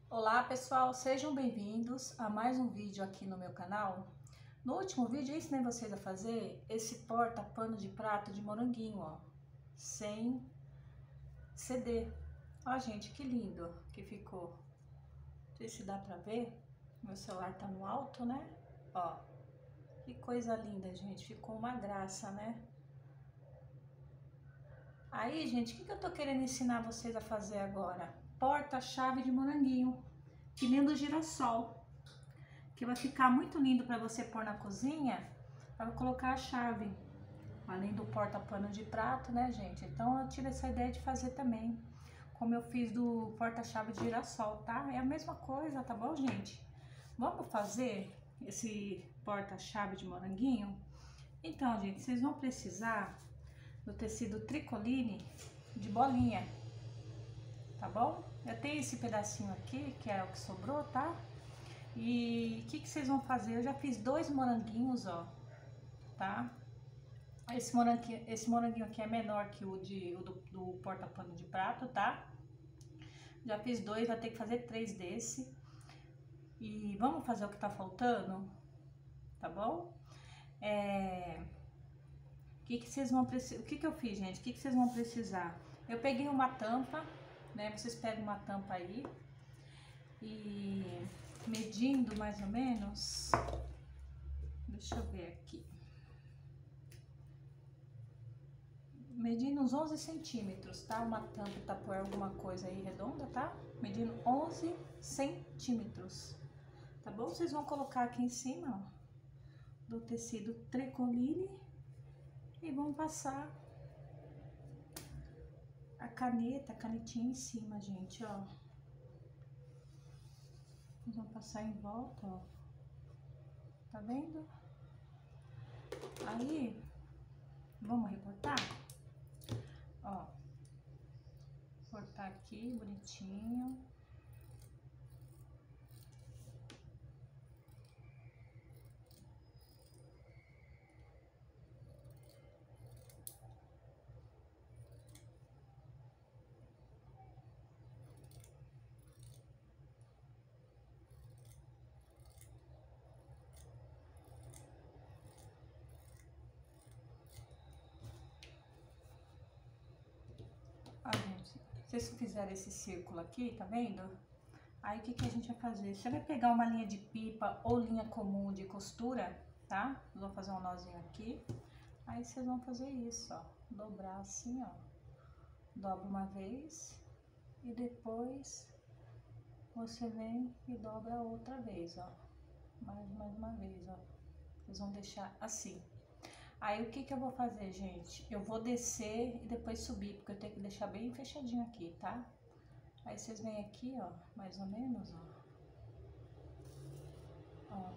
Olá pessoal, sejam bem-vindos a mais um vídeo aqui no meu canal. No último vídeo eu ensinei vocês a fazer esse porta-pano de prato de moranguinho, ó, sem ceder. Ó gente, que lindo que ficou. Não sei se dá pra ver, meu celular tá no alto, né? Ó, que coisa linda, gente, ficou uma graça, né? Aí, gente, o que eu tô querendo ensinar vocês a fazer agora? Porta-chave de moranguinho, que nem do girassol. Que vai ficar muito lindo para você pôr na cozinha, para colocar a chave, além do porta-pano de prato, né, gente? Então eu tive essa ideia de fazer também, como eu fiz do porta-chave de girassol, tá? É a mesma coisa, tá bom, gente? Vamos fazer esse porta-chave de moranguinho? Então, gente, vocês vão precisar do tecido tricoline de bolinha, tá bom? Eu tenho esse pedacinho aqui, que é o que sobrou, tá? E o que vocês vão fazer? Eu já fiz 2 moranguinhos, ó, tá? Esse moranguinho aqui é menor que do porta-pano de prato, tá? Já fiz 2, vai ter que fazer 3 desse. E vamos fazer o que tá faltando, tá bom? Que vocês vão precisar? O que eu fiz, gente? O que vocês vão precisar? Eu peguei uma tampa, né? Vocês pegam uma tampa aí e medindo mais ou menos. Deixa eu ver aqui. Medindo uns 11 centímetros, tá? Uma tampa pra pôr alguma coisa aí redonda, tá? Medindo 11 centímetros, tá bom? Vocês vão colocar aqui em cima, ó, do tecido tricoline e vão passar a canetinha em cima, gente, ó. Vão passar em volta, ó. Tá vendo? Aí, vamos recortar? Ó, cortar aqui bonitinho. Ó, gente, vocês fizeram esse círculo aqui, tá vendo? Aí o que a gente vai fazer? Você vai pegar uma linha de pipa ou linha comum de costura, tá? Eu vou fazer um nozinho aqui. Aí vocês vão fazer isso, ó. Dobrar assim, ó. Dobra uma vez e depois você vem e dobra outra vez, ó. Mais uma vez, ó. Vocês vão deixar assim. Aí o que eu vou fazer, gente? Eu vou descer e depois subir, porque eu tenho que deixar bem fechadinho aqui, tá? Aí vocês vêm aqui, ó, mais ou menos, ó. Ó.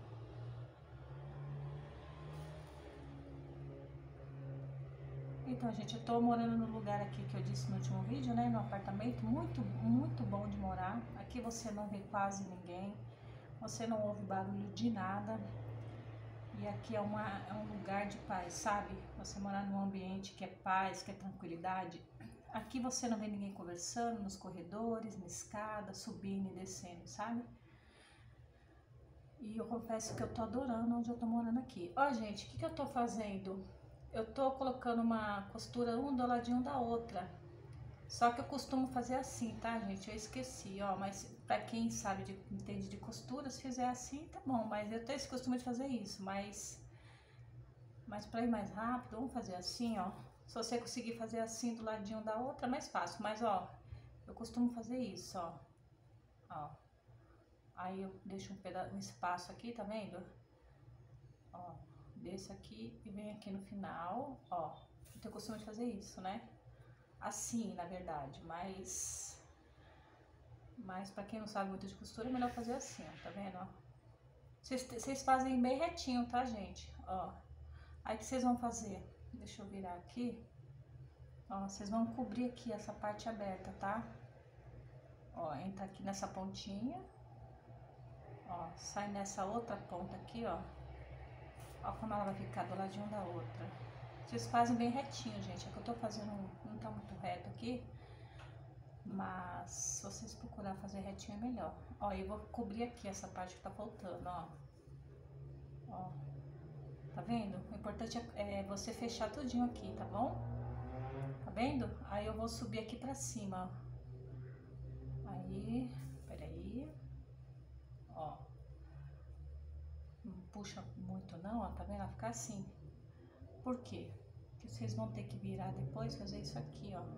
Então, gente, eu tô morando no lugar aqui que eu disse no último vídeo, né? No apartamento, muito bom de morar. Aqui você não vê quase ninguém, você não ouve barulho de nada. E aqui é um lugar de paz, sabe? Você morar num ambiente que é paz, que é tranquilidade. Aqui você não vê ninguém conversando nos corredores, na escada, subindo e descendo, sabe? E eu confesso que eu tô adorando onde eu tô morando aqui. Ó, gente, o que eu tô fazendo? Eu tô colocando uma costura um do ladinho da outra. Só que eu costumo fazer assim, tá, gente? Eu esqueci, ó. Mas pra quem sabe, entende de costura, se fizer assim, tá bom. Mas eu tenho esse costume de fazer isso. Mas pra ir mais rápido, vamos fazer assim, ó. Se você conseguir fazer assim do ladinho da outra, é mais fácil. Mas, ó, eu costumo fazer isso, ó. Ó. Aí eu deixo um espaço aqui, tá vendo? Ó, desço aqui e venho aqui no final, ó. Eu tenho costume de fazer isso, né? Assim, na verdade, mas pra quem não sabe muito de costura, é melhor fazer assim, ó, tá vendo, ó? Vocês fazem bem retinho, tá, gente? Ó, aí que vocês vão fazer? Deixa eu virar aqui. Ó, vocês vão cobrir aqui essa parte aberta, tá? Ó, entra aqui nessa pontinha. Ó, sai nessa outra ponta aqui, ó. Ó como ela vai ficar do ladinho da outra. Vocês fazem bem retinho, gente. É que eu tô fazendo, não tá muito reto aqui. Mas se vocês procurar fazer retinho é melhor. Ó, eu vou cobrir aqui essa parte que tá faltando, ó. Ó, tá vendo? O importante é você fechar tudinho aqui, tá bom? Tá vendo? Aí eu vou subir aqui pra cima, ó. Aí, peraí. Ó. Não puxa muito não, ó, tá vendo? Vai ficar assim. Por quê? Porque vocês vão ter que virar depois, fazer isso aqui, ó.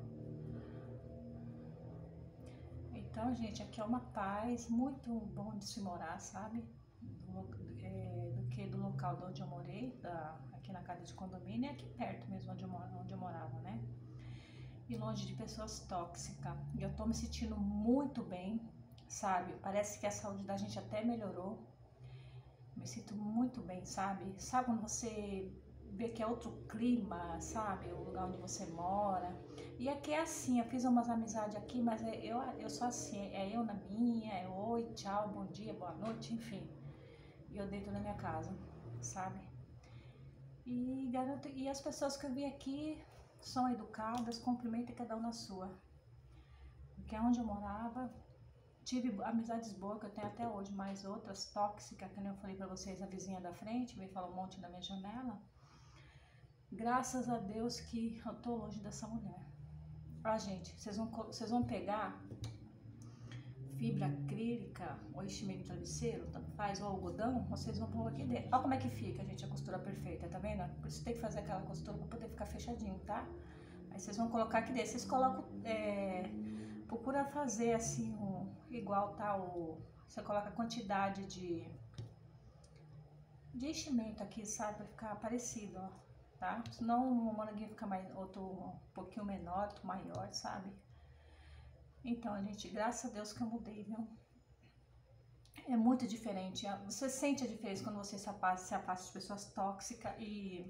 Então, gente, aqui é uma paz muito bom de se morar, sabe? Do que do local de onde eu morei, aqui na casa de condomínio, e aqui perto mesmo onde eu morava, né? E longe de pessoas tóxicas. E eu tô me sentindo muito bem, sabe? Parece que a saúde da gente até melhorou. Me sinto muito bem, sabe? Sabe quando você vê que é outro clima, sabe? O lugar onde você mora. E aqui é assim, eu fiz umas amizades aqui, mas eu sou assim, é eu na minha, é oi, tchau, bom dia, boa noite, enfim. E eu deito na minha casa, sabe? E garanto, e as pessoas que eu vi aqui são educadas, cumprimentam cada um na sua. Porque é onde eu morava, tive amizades boas que eu tenho até hoje, mas outras tóxicas, que nem eu falei pra vocês, a vizinha da frente veio falar um monte na minha janela. Graças a Deus que eu tô longe dessa mulher. Ah, gente, vocês vão pegar fibra acrílica ou enchimento de travesseiro, tanto faz, ou algodão, vocês vão pôr aqui dentro. Olha como é que fica, gente, a costura perfeita, tá vendo? Por isso tem que fazer aquela costura pra poder ficar fechadinho, tá? Aí vocês vão colocar aqui dentro. Vocês colocam, procura fazer assim, igual tá você coloca a quantidade de enchimento aqui, sabe? Pra ficar parecido, ó, tá? Senão o moranguinho fica outro um pouquinho menor, outro maior, sabe? Então, gente, graças a Deus que eu mudei, viu? É muito diferente. Você sente a diferença quando você se afasta de pessoas tóxicas e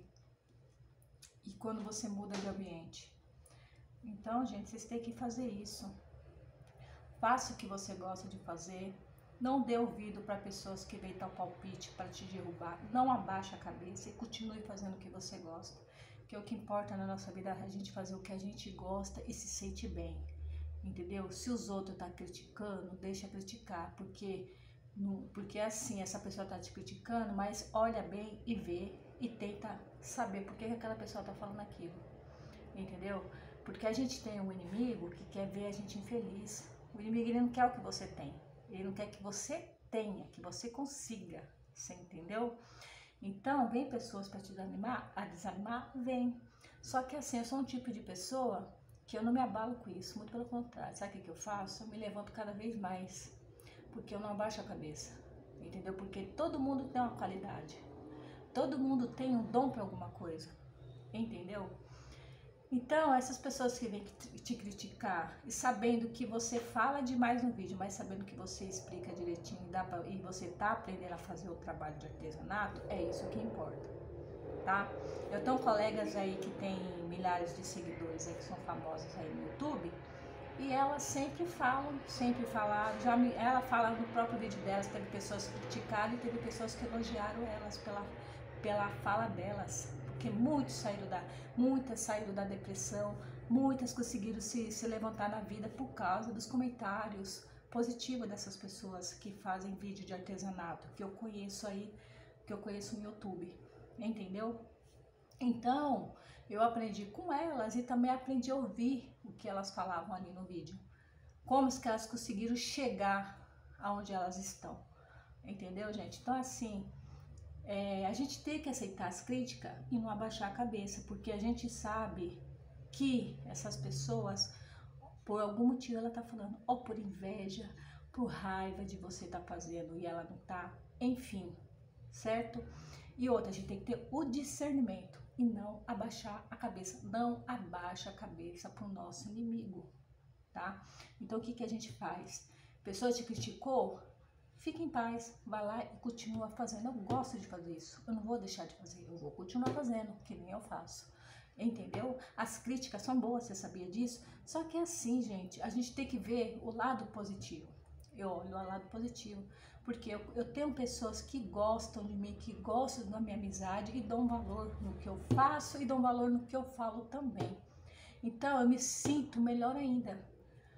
quando você muda de ambiente. Então, gente, vocês têm que fazer isso. Faça o que você gosta de fazer. Não dê ouvido para pessoas que vêm dar palpite para te derrubar. Não abaixe a cabeça e continue fazendo o que você gosta. Que é o que importa na nossa vida, é a gente fazer o que a gente gosta e se sente bem. Entendeu? Se os outros estão criticando, deixa criticar, porque assim, essa pessoa está te criticando, mas olha bem e vê e tenta saber por que aquela pessoa está falando aquilo. Entendeu? Porque a gente tem um inimigo que quer ver a gente infeliz. O inimigo, ele não quer o que você tem. Ele não quer que você tenha, que você consiga. Você entendeu? Então, vem pessoas para te desanimar, vem. Só que assim, eu sou um tipo de pessoa que eu não me abalo com isso, muito pelo contrário. Sabe o que eu faço? Eu me levanto cada vez mais, porque eu não abaixo a cabeça, entendeu? Porque todo mundo tem uma qualidade, todo mundo tem um dom para alguma coisa, entendeu? Então, essas pessoas que vêm te criticar e sabendo que você fala demais no vídeo, mas sabendo que você explica direitinho e você tá aprendendo a fazer o trabalho de artesanato, é isso que importa, tá? Eu tenho colegas aí que tem milhares de seguidores aí, que são famosas aí no YouTube, e elas sempre falaram, ela fala no próprio vídeo delas, teve pessoas que criticaram e teve pessoas que elogiaram elas pela fala delas, porque muitas saíram da depressão, muitas conseguiram se levantar na vida por causa dos comentários positivos dessas pessoas que fazem vídeo de artesanato, que eu conheço aí, que eu conheço no YouTube, entendeu? Então, eu aprendi com elas e também aprendi a ouvir o que elas falavam ali no vídeo. Como que elas conseguiram chegar aonde elas estão. Entendeu, gente? Então, assim, a gente tem que aceitar as críticas e não abaixar a cabeça, porque a gente sabe que essas pessoas, por algum motivo, ela tá falando, ou por inveja, por raiva de você tá fazendo e ela não tá, enfim, certo? E outra, a gente tem que ter o discernimento e não abaixar a cabeça. Não abaixa a cabeça pro nosso inimigo, tá? Então, o que a gente faz? A pessoa te criticou? Fica em paz, vai lá e continua fazendo. Eu gosto de fazer isso, eu não vou deixar de fazer, eu vou continuar fazendo, que nem eu faço. Entendeu? As críticas são boas, você sabia disso? Só que é assim, gente, a gente tem que ver o lado positivo. Eu olho o lado positivo, porque eu tenho pessoas que gostam de mim, que gostam da minha amizade e dão valor no que eu faço e dão valor no que eu falo também. Então eu me sinto melhor ainda,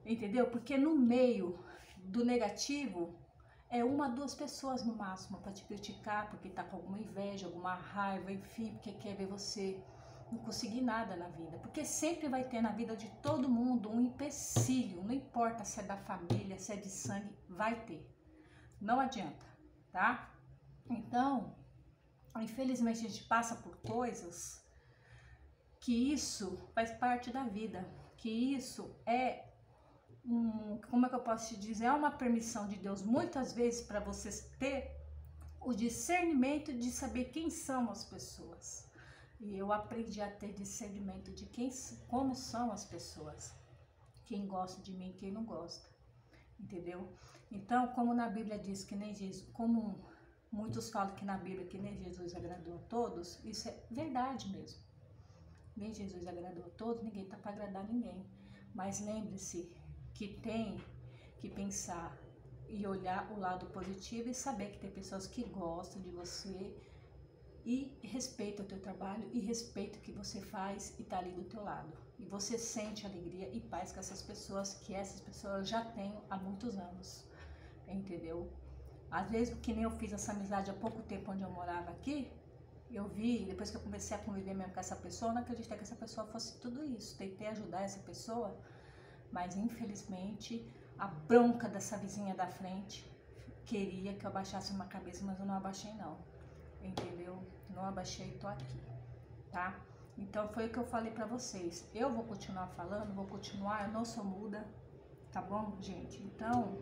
entendeu? Porque no meio do negativo é uma, duas pessoas no máximo para te criticar, porque tá com alguma inveja, alguma raiva, enfim, porque quer ver você não conseguir nada na vida. Porque sempre vai ter na vida de todo mundo um empecilho, não importa se é da família, se é de sangue, vai ter. Não adianta, tá? Então, infelizmente a gente passa por coisas que isso faz parte da vida, que isso é como é que eu posso te dizer? É uma permissão de Deus muitas vezes para vocês ter o discernimento de saber quem são as pessoas. E eu aprendi a ter discernimento de como são as pessoas, quem gosta de mim, quem não gosta, entendeu? Então, como na Bíblia diz que nem Jesus, como muitos falam que na Bíblia que nem Jesus agradou a todos, isso é verdade mesmo. Nem Jesus agradou a todos, ninguém tá para agradar ninguém. Mas lembre-se que tem que pensar e olhar o lado positivo e saber que tem pessoas que gostam de você e respeitam o teu trabalho e respeitam o que você faz e tá ali do teu lado. E você sente alegria e paz com essas pessoas, que essas pessoas já têm há muitos anos, entendeu? Às vezes, que nem eu fiz essa amizade há pouco tempo onde eu morava aqui, eu vi, depois que eu comecei a conviver mesmo com essa pessoa, eu não acreditei que essa pessoa fosse tudo isso. Tentei ajudar essa pessoa, mas infelizmente a bronca dessa vizinha da frente queria que eu abaixasse uma cabeça, mas eu não abaixei não, entendeu? Não abaixei, tô aqui, tá? Então foi o que eu falei pra vocês, eu vou continuar falando, vou continuar, eu não sou muda, tá bom, gente? Então,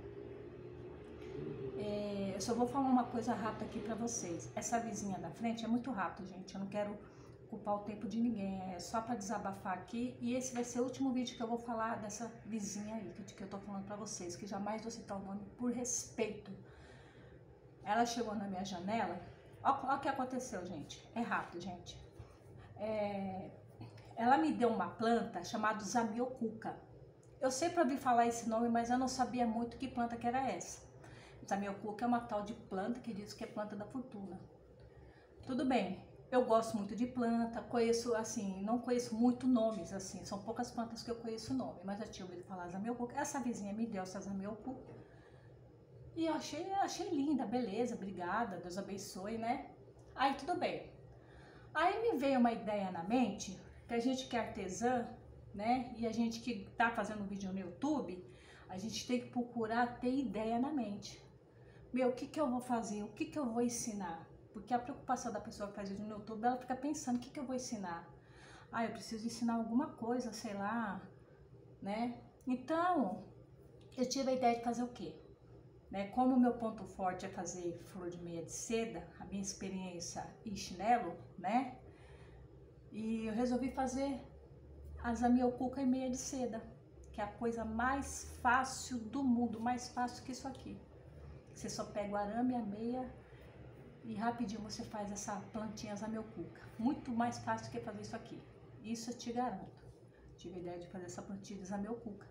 eu só vou falar uma coisa rápida aqui pra vocês. Essa vizinha da frente é muito rápido, gente, eu não quero ocupar o tempo de ninguém, é só para desabafar aqui. E esse vai ser o último vídeo que eu vou falar dessa vizinha aí, que eu tô falando para vocês, que jamais vou citar o nome por respeito. Ela chegou na minha janela, olha o que aconteceu, gente, é rápido, gente. Ela me deu uma planta chamada Zamioculca. Eu sempre ouvi falar esse nome, mas eu não sabia muito que planta que era essa. Zamioculca é uma tal de planta que diz que é planta da fortuna. Tudo bem. Eu gosto muito de planta, conheço assim, não conheço muito nomes assim, são poucas plantas que eu conheço o nome, mas eu tinha ouvido falar Zamioculca. Essa vizinha me deu essa Zamioculca e eu achei linda, beleza, obrigada, Deus abençoe, né? Aí tudo bem. Aí me veio uma ideia na mente, que a gente que é artesã, né, e a gente que tá fazendo vídeo no YouTube, a gente tem que procurar ter ideia na mente. Meu, o que que eu vou fazer? O que que eu vou ensinar? Porque a preocupação da pessoa que faz vídeo no YouTube, ela fica pensando, o que que eu vou ensinar? Ah, eu preciso ensinar alguma coisa, sei lá, né? Então, eu tive a ideia de fazer o quê? Né? Como o meu ponto forte é fazer flor de meia de seda, a minha experiência e chinelo, né? E eu resolvi fazer a Zamioculca em meia de seda, que é a coisa mais fácil do mundo, mais fácil que isso aqui. Você só pega o arame, a meia e rapidinho você faz essa plantinha Zamioculca. Muito mais fácil que fazer isso aqui. Isso eu te garanto. Tive a ideia de fazer essa plantinha de Zamioculca.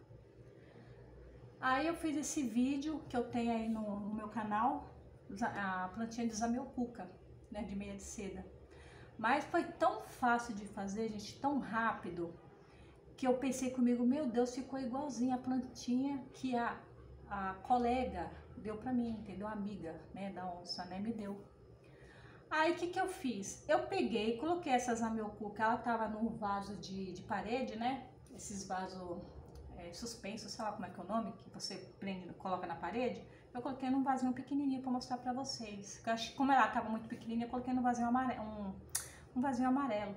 Aí eu fiz esse vídeo que eu tenho aí no meu canal, a plantinha de Zamioculca, né, de meia de seda. Mas foi tão fácil de fazer, gente, tão rápido, que eu pensei comigo, meu Deus, ficou igualzinho a plantinha que a colega deu pra mim, entendeu? A amiga, né, da onça, né, me deu. Aí, o que que eu fiz? Eu peguei, coloquei essa Zamioculca, ela tava num vaso de parede, né? Esses vasos suspensos, sei lá como é que é o nome, que você prende, coloca na parede. Eu coloquei num vasinho pequenininho pra mostrar pra vocês. Eu acho que como ela tava muito pequenininha, eu coloquei num vasinho amarelo, um vasinho amarelo.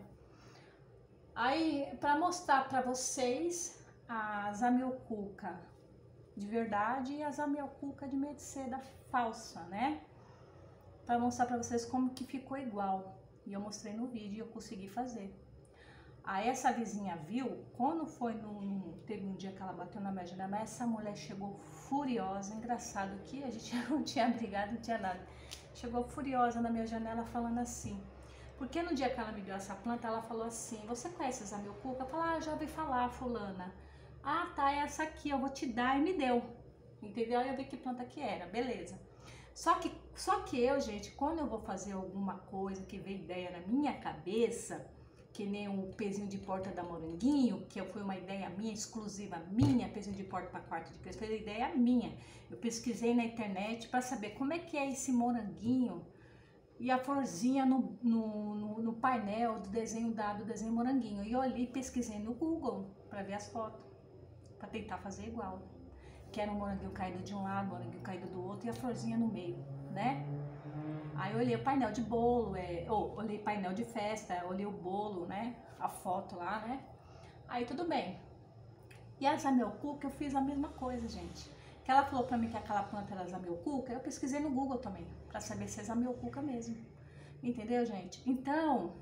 Aí, pra mostrar pra vocês a Zamioculca de verdade e a Zamioculca de meia de seda falsa, né? Para mostrar para vocês como que ficou igual. E eu mostrei no vídeo e eu consegui fazer. Aí essa vizinha viu, quando foi teve um dia que ela bateu na minha janela, essa mulher chegou furiosa, engraçado que a gente não tinha brigado, não tinha nada. Chegou furiosa na minha janela falando assim, porque no dia que ela me deu essa planta, ela falou assim, você conhece a Zamioculca? Eu falei, já ouvi falar, fulana. Ah, tá, é essa aqui, eu vou te dar, e me deu. Entendeu? Aí eu vi que planta que era, beleza. Só que eu, gente, quando eu vou fazer alguma coisa que vem ideia na minha cabeça, que nem o pezinho de porta da Moranguinho, que foi uma ideia minha, exclusiva minha, pezinho de porta para quarto de criança, foi uma ideia minha. Eu pesquisei na internet para saber como é que é esse moranguinho e a florzinha no painel do desenho moranguinho. E eu olhei e pesquisei no Google para ver as fotos, para tentar fazer igual. Que era um moranguinho caído de um lado, um moranguinho caído do outro e a florzinha no meio, né? Aí eu olhei o painel de bolo, olhei painel de festa, olhei o bolo, né? A foto lá, né? Aí tudo bem. E a zamioculca eu fiz a mesma coisa, gente. Que ela falou pra mim que aquela planta era zamioculca, eu pesquisei no Google também, pra saber se é zamioculca mesmo. Entendeu, gente? Então,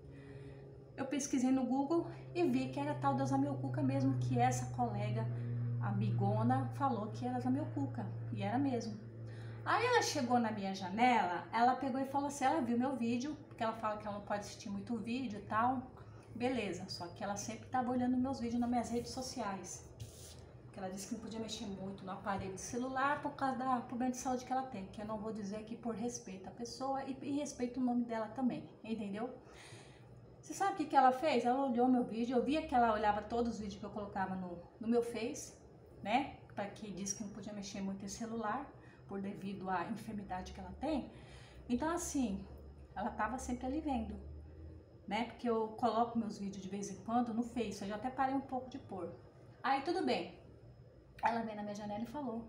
eu pesquisei no Google e vi que era tal da zamioculca mesmo, que essa colega amigona falou que era zamioculca, e era mesmo. Aí ela chegou na minha janela, ela pegou e falou assim, ela viu meu vídeo, porque ela fala que ela não pode assistir muito vídeo e tal, beleza, só que ela sempre estava olhando meus vídeos nas minhas redes sociais, porque ela disse que não podia mexer muito no aparelho de celular por causa da problema de saúde que ela tem, que eu não vou dizer aqui por respeito à pessoa e respeito o nome dela também, entendeu? Você sabe o que ela fez? Ela olhou meu vídeo, eu via que ela olhava todos os vídeos que eu colocava no meu Face, né, para que disse que não podia mexer muito em celular, por devido à enfermidade que ela tem. Então assim, ela tava sempre ali vendo, né? Porque eu coloco meus vídeos de vez em quando no Face, eu já até parei um pouco de pôr. Aí tudo bem. Ela veio na minha janela e falou: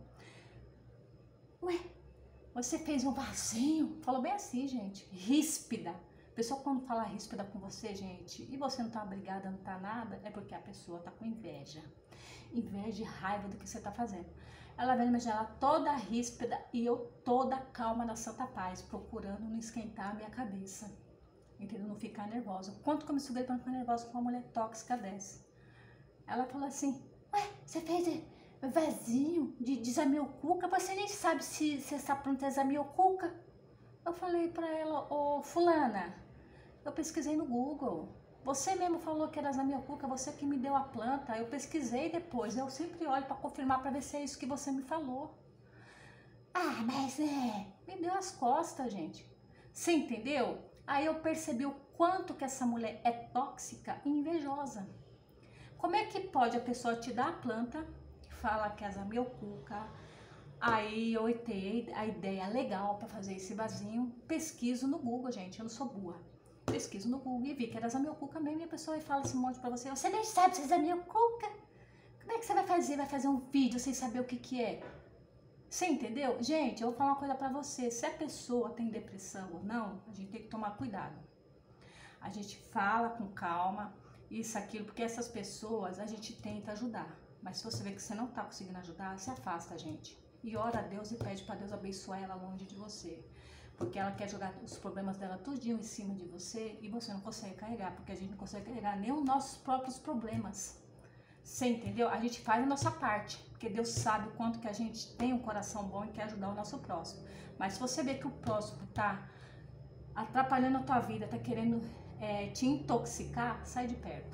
ué, você fez um vasinho? Falou bem assim, gente, ríspida. A pessoa quando fala ríspida com você, gente, e você não tá obrigada, não tá nada, é porque a pessoa tá com inveja. Inveja e raiva do que você tá fazendo. Ela veio na minha janela toda ríspida e eu toda calma na santa paz, procurando não esquentar a minha cabeça, entendeu? Não ficar nervosa. Quanto que eu me estudei para não ficar nervosa com uma mulher tóxica dessa? Ela falou assim, ué, você fez vasinho de zamioculca? Você nem sabe se essa planta é zamioculca? Eu falei para ela, ô fulana, eu pesquisei no Google. Você mesmo falou que era zamioculca, você que me deu a planta. Eu pesquisei depois, eu sempre olho para confirmar para ver se é isso que você me falou. Ah, mas me deu as costas, gente. Você entendeu? Aí eu percebi o quanto que essa mulher é tóxica e invejosa. Como é que pode a pessoa te dar a planta, fala que é zamioculca, aí eu tenho a ideia legal para fazer esse vasinho, pesquiso no Google, gente, eu não sou burra. Pesquiso no Google e vi que era zamioculca mesmo, e a pessoa fala esse monte pra você nem sabe se é zamioculca. Como é que você vai fazer? Vai fazer um vídeo sem saber o que é? Você entendeu? Gente, eu vou falar uma coisa pra você, se a pessoa tem depressão ou não, a gente tem que tomar cuidado. A gente fala com calma, isso, aquilo, porque essas pessoas a gente tenta ajudar. Mas se você vê que você não tá conseguindo ajudar, se afasta, gente. E ora a Deus e pede pra Deus abençoar ela longe de você. Porque ela quer jogar os problemas dela tudinho em cima de você e você não consegue carregar, porque a gente não consegue carregar nem os nossos próprios problemas. Você entendeu? A gente faz a nossa parte, porque Deus sabe o quanto que a gente tem um coração bom e quer ajudar o nosso próximo. Mas se você vê que o próximo tá atrapalhando a tua vida, tá querendo te intoxicar, sai de perto,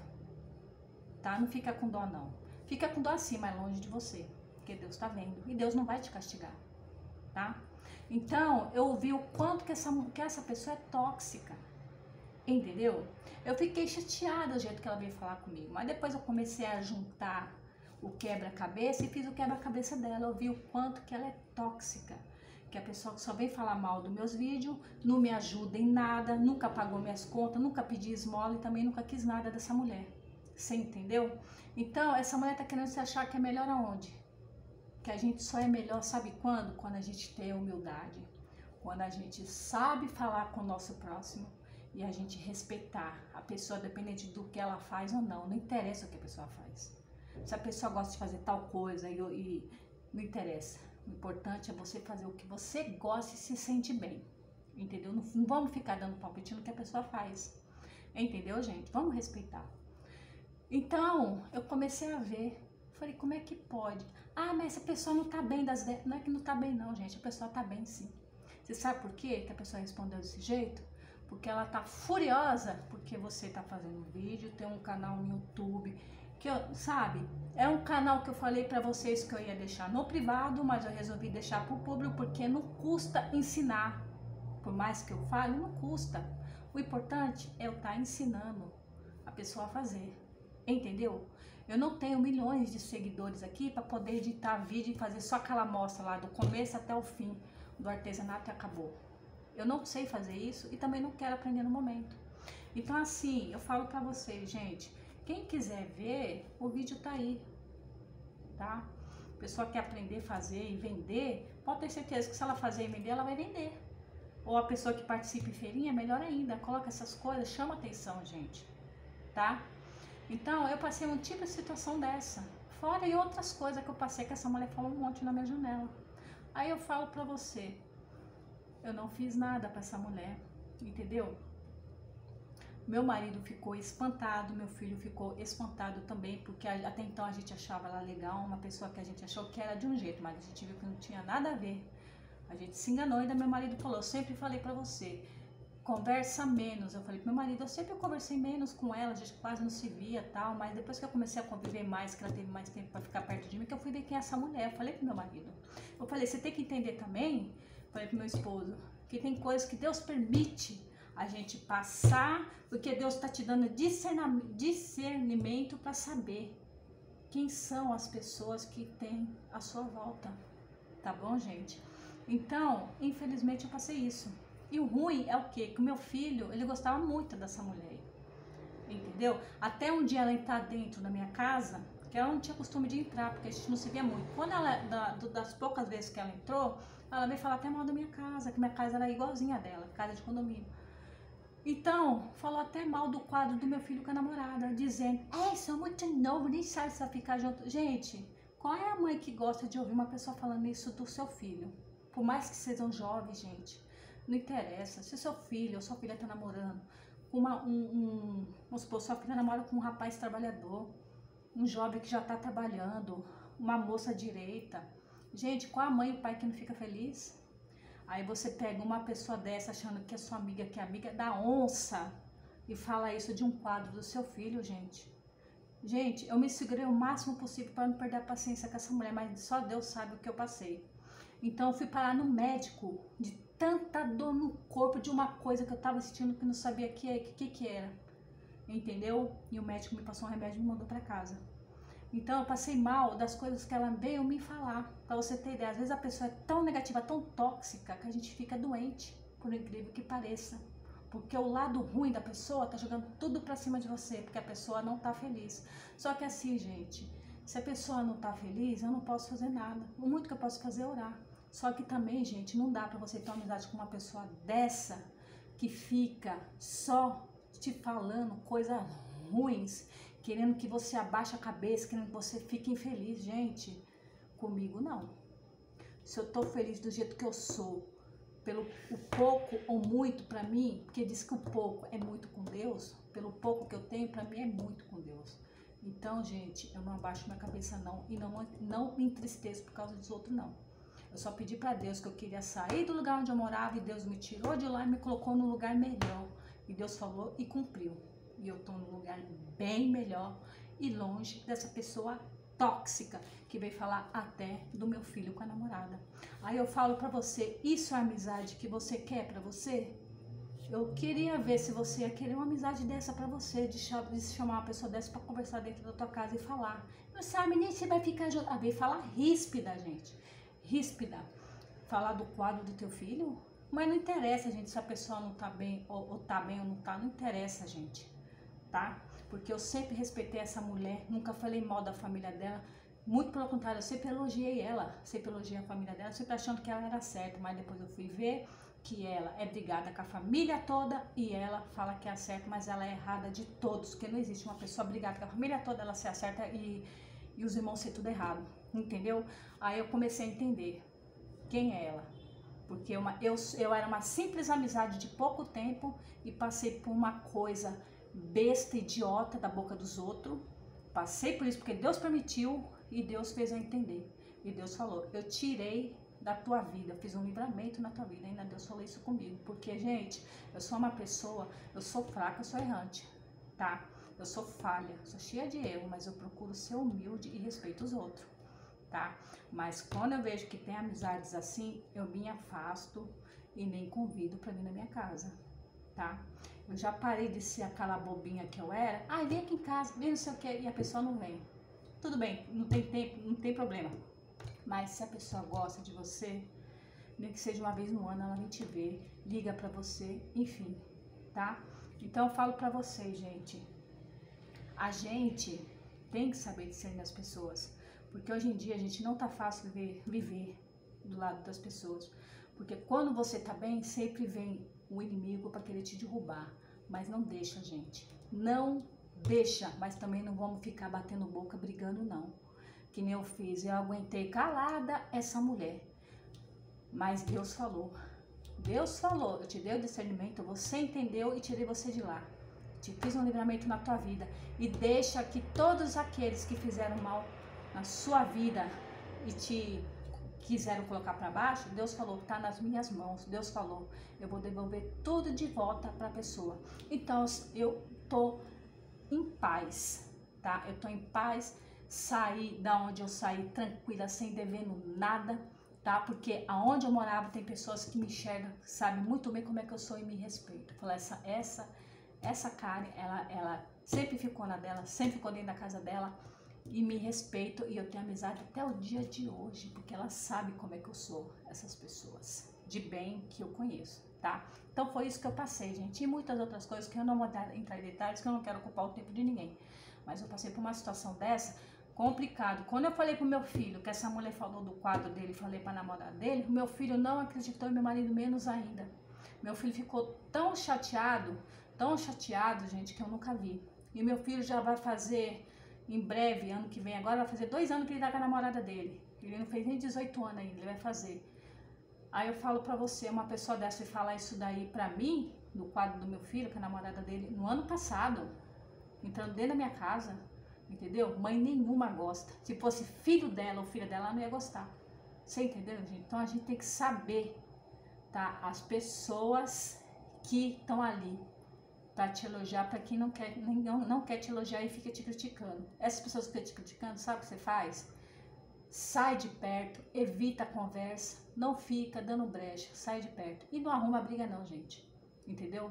tá? Não fica com dó não. Fica com dó assim, mais longe de você, porque Deus tá vendo e Deus não vai te castigar, tá? Então, eu vi o quanto que essa pessoa é tóxica, entendeu? Eu fiquei chateada do jeito que ela veio falar comigo, mas depois eu comecei a juntar o quebra-cabeça e fiz o quebra-cabeça dela. Eu vi o quanto que ela é tóxica, que a pessoa que só vem falar mal dos meus vídeos, não me ajuda em nada, nunca pagou minhas contas, nunca pedi esmola e também nunca quis nada dessa mulher. Você entendeu? Então, essa mulher tá querendo se achar que é melhor aonde? Que a gente só é melhor, sabe quando? Quando a gente tem humildade, quando a gente sabe falar com o nosso próximo e a gente respeitar a pessoa, dependente do que ela faz ou não, não interessa o que a pessoa faz. Se a pessoa gosta de fazer tal coisa e não interessa, o importante é você fazer o que você gosta e se sente bem, entendeu? Não vamos ficar dando palpite no que a pessoa faz, entendeu, gente? Vamos respeitar. Então, eu comecei a ver, falei, como é que pode? Ah, mas essa pessoa não tá bem das ideias. Não é que não tá bem não, gente, a pessoa tá bem sim. Você sabe por quê que a pessoa respondeu desse jeito? Porque ela tá furiosa, porque você tá fazendo um vídeo, tem um canal no YouTube, que sabe, é um canal que eu falei pra vocês que eu ia deixar no privado, mas eu resolvi deixar pro público, porque não custa ensinar. Por mais que eu fale, não custa. O importante é eu estar ensinando. a pessoa fazer, entendeu? Eu não tenho milhões de seguidores aqui para poder editar vídeo e fazer só aquela amostra lá do começo até o fim do artesanato e acabou. Eu não sei fazer isso e também não quero aprender no momento. Então assim, eu falo para vocês, gente, quem quiser ver, o vídeo tá aí, tá? A pessoa quer aprender a fazer e vender, pode ter certeza que se ela fazer e vender, ela vai vender. Ou a pessoa que participa em feirinha, melhor ainda, coloca essas coisas, chama atenção, gente, tá? Então, eu passei um tipo de situação dessa. Fora e outras coisas que eu passei, que essa mulher falou um monte na minha janela. Aí eu falo pra você, eu não fiz nada pra essa mulher, entendeu? Meu marido ficou espantado, meu filho ficou espantado também, porque até então a gente achava ela legal, uma pessoa que a gente achou que era de um jeito, mas a gente viu que não tinha nada a ver. A gente se enganou, ainda meu marido falou, eu sempre falei pra você, conversa menos. Eu falei pro meu marido, eu sempre conversei menos com ela, a gente quase não se via tal, mas depois que eu comecei a conviver mais, que ela teve mais tempo pra ficar perto de mim, que eu fui ver quem é essa mulher. Eu falei pro meu marido, eu falei, você tem que entender também, falei pro meu esposo, que tem coisas que Deus permite a gente passar, porque Deus está te dando discernimento para saber quem são as pessoas que tem à sua volta, tá bom, gente? Então, infelizmente eu passei isso. E o ruim é o quê? Que o meu filho, ele gostava muito dessa mulher, entendeu? Até um dia ela entrar dentro da minha casa, que ela não tinha costume de entrar, porque a gente não se via muito. Quando ela, das poucas vezes que ela entrou, ela veio falar até mal da minha casa, que minha casa era igualzinha a dela, casa de condomínio. Então, falou até mal do quadro do meu filho com a namorada, dizendo, isso é muito novo, nem sabe se vai ficar junto. Gente, qual é a mãe que gosta de ouvir uma pessoa falando isso do seu filho? Por mais que sejam jovens, gente, não interessa. Se seu filho ou sua filha tá namorando, vamos supor, sua filha namora com um rapaz trabalhador, um jovem que já tá trabalhando, uma moça direita. Gente, qual a mãe e o pai que não fica feliz? Aí você pega uma pessoa dessa achando que é sua amiga, que é amiga da onça, e fala isso de um quadro do seu filho, gente. Gente, eu me segurei o máximo possível para não perder a paciência com essa mulher, mas só Deus sabe o que eu passei. Então eu fui parar no médico de tanta dor no corpo de uma coisa que eu tava sentindo que não sabia que era. Entendeu? E o médico me passou um remédio e me mandou para casa. Então eu passei mal das coisas que ela veio me falar. Pra você ter ideia, às vezes a pessoa é tão negativa, tão tóxica, que a gente fica doente, por incrível que pareça. Porque o lado ruim da pessoa tá jogando tudo pra cima de você, porque a pessoa não tá feliz. Só que assim, gente, se a pessoa não tá feliz, eu não posso fazer nada. O muito que eu posso fazer é orar. Só que também, gente, não dá pra você ter uma amizade com uma pessoa dessa, que fica só te falando coisas ruins, querendo que você abaixe a cabeça, querendo que você fique infeliz. Gente, comigo não. Se eu tô feliz do jeito que eu sou, pelo o pouco ou muito para mim, porque diz que o pouco é muito com Deus, pelo pouco que eu tenho, para mim é muito com Deus. Então, gente, eu não abaixo minha cabeça não, e não me entristeço por causa dos outros não. Eu só pedi para Deus que eu queria sair do lugar onde eu morava, e Deus me tirou de lá e me colocou num lugar melhor. E Deus falou e cumpriu. E eu tô num lugar bem melhor e longe dessa pessoa tóxica que veio falar até do meu filho com a namorada. Aí eu falo pra você, isso é a amizade que você quer pra você? Eu queria ver se você ia querer uma amizade dessa pra você, de chamar uma pessoa dessa pra conversar dentro da tua casa e falar. Não sabe nem se vai ficar junto. Ah, veio falar ríspida, gente. Ríspida. Falar do quadro do teu filho? Mas não interessa, gente, se a pessoa não tá bem ou tá bem ou não tá. Não interessa, gente. Tá? Porque eu sempre respeitei essa mulher, nunca falei mal da família dela, muito pelo contrário, eu sempre elogiei ela, sempre elogiei a família dela, sempre achando que ela era certa, mas depois eu fui ver que ela é brigada com a família toda e ela fala que é a certa, mas ela é errada de todos, porque não existe uma pessoa brigada com a família toda, ela ser a certa e os irmãos ser tudo errado, entendeu? Aí eu comecei a entender quem é ela. Porque eu era uma simples amizade de pouco tempo e passei por uma coisa besta, idiota da boca dos outros. Passei por isso porque Deus permitiu e Deus fez eu entender. E Deus falou, eu tirei da tua vida, eu fiz um livramento na tua vida. Ainda Deus falou isso comigo. Porque, gente, eu sou uma pessoa, eu sou fraca, eu sou errante, tá? Eu sou falha, sou cheia de erro, mas eu procuro ser humilde e respeito os outros, tá? Mas quando eu vejo que tem amizades assim, eu me afasto e nem convido pra vir na minha casa, tá? Eu já parei de ser aquela bobinha que eu era. Ah, vem aqui em casa, vem não sei o que, e a pessoa não vem. Tudo bem, não tem tempo, não tem problema. Mas se a pessoa gosta de você, nem que seja uma vez no ano, ela vem te ver, liga pra você, enfim, tá? Então eu falo pra vocês, gente, a gente tem que saber discernir as pessoas, porque hoje em dia a gente não tá fácil viver do lado das pessoas, porque quando você tá bem, sempre vem o inimigo para querer te derrubar, mas não deixa, gente, não deixa, mas também não vamos ficar batendo boca, brigando não, que nem eu fiz, eu aguentei calada essa mulher, mas Deus falou, eu te dei o discernimento, você entendeu e tirei você de lá, te fiz um livramento na tua vida, e deixa que todos aqueles que fizeram mal na sua vida e te quiseram colocar para baixo, Deus falou, tá nas minhas mãos, Deus falou, eu vou devolver tudo de volta para a pessoa. Então eu tô em paz, tá? Eu tô em paz, saí da onde eu saí tranquila, sem devendo nada, tá? Porque aonde eu morava tem pessoas que me enxergam, sabem muito bem como é que eu sou e me respeitam. Fala, essa Karen, ela sempre ficou na dela, sempre ficou dentro da casa dela e me respeito, e eu tenho amizade até o dia de hoje, porque ela sabe como é que eu sou, essas pessoas de bem que eu conheço, tá? Então foi isso que eu passei, gente, e muitas outras coisas que eu não vou entrar em detalhes, que eu não quero ocupar o tempo de ninguém, mas eu passei por uma situação dessa, complicado. Quando eu falei pro meu filho, que essa mulher falou do quadro dele, falei pra namorada dele, o meu filho não acreditou e meu marido menos ainda. Meu filho ficou tão chateado, gente, que eu nunca vi. E meu filho já vai fazer, em breve, ano que vem agora, vai fazer 2 anos que ele tá com a namorada dele. Ele não fez nem 18 anos ainda, ele vai fazer. Aí eu falo pra você, uma pessoa dessa vai falar isso daí pra mim, no quadro do meu filho, com a namorada dele, no ano passado, entrando dentro da minha casa, entendeu? Mãe nenhuma gosta. Se fosse filho dela ou filha dela, ela não ia gostar. Você entendeu, gente? Então a gente tem que saber, tá? As pessoas que estão ali para te elogiar, para quem não quer te elogiar e fica te criticando. Essas pessoas que ficam te criticando, sabe o que você faz? Sai de perto, evita a conversa, não fica dando brecha, sai de perto. E não arruma briga não, gente, entendeu?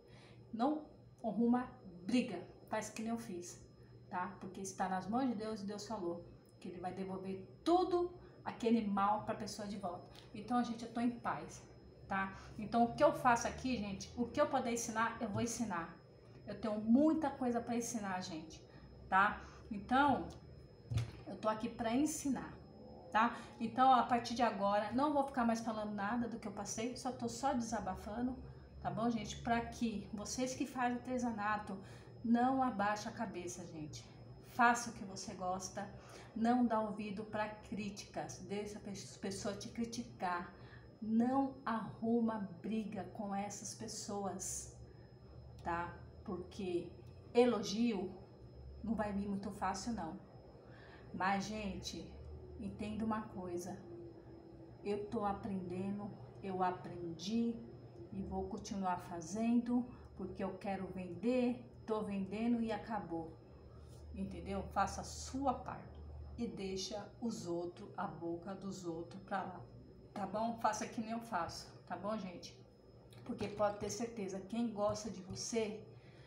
Não arruma briga, faz que nem eu fiz, tá? Porque está nas mãos de Deus, e Deus falou que Ele vai devolver tudo aquele mal para a pessoa de volta. Então, gente, eu tô em paz, tá? Então, o que eu faço aqui, gente, o que eu puder ensinar, eu vou ensinar. Eu tenho muita coisa para ensinar, gente, tá? Então, eu tô aqui para ensinar, tá? Então, a partir de agora, não vou ficar mais falando nada do que eu passei, só desabafando, tá bom, gente? Para que vocês que fazem artesanato, não abaixa a cabeça, gente. Faça o que você gosta, não dá ouvido para críticas, deixa as pessoas te criticar. Não arruma briga com essas pessoas, tá? Porque elogio não vai vir muito fácil, não. Mas, gente, entenda uma coisa. Eu tô aprendendo, eu aprendi e vou continuar fazendo, porque eu quero vender, tô vendendo e acabou. Entendeu? Faça a sua parte e deixa os outros, a boca dos outros pra lá. Tá bom? Faça que nem eu faço, tá bom, gente? Porque pode ter certeza, quem gosta de você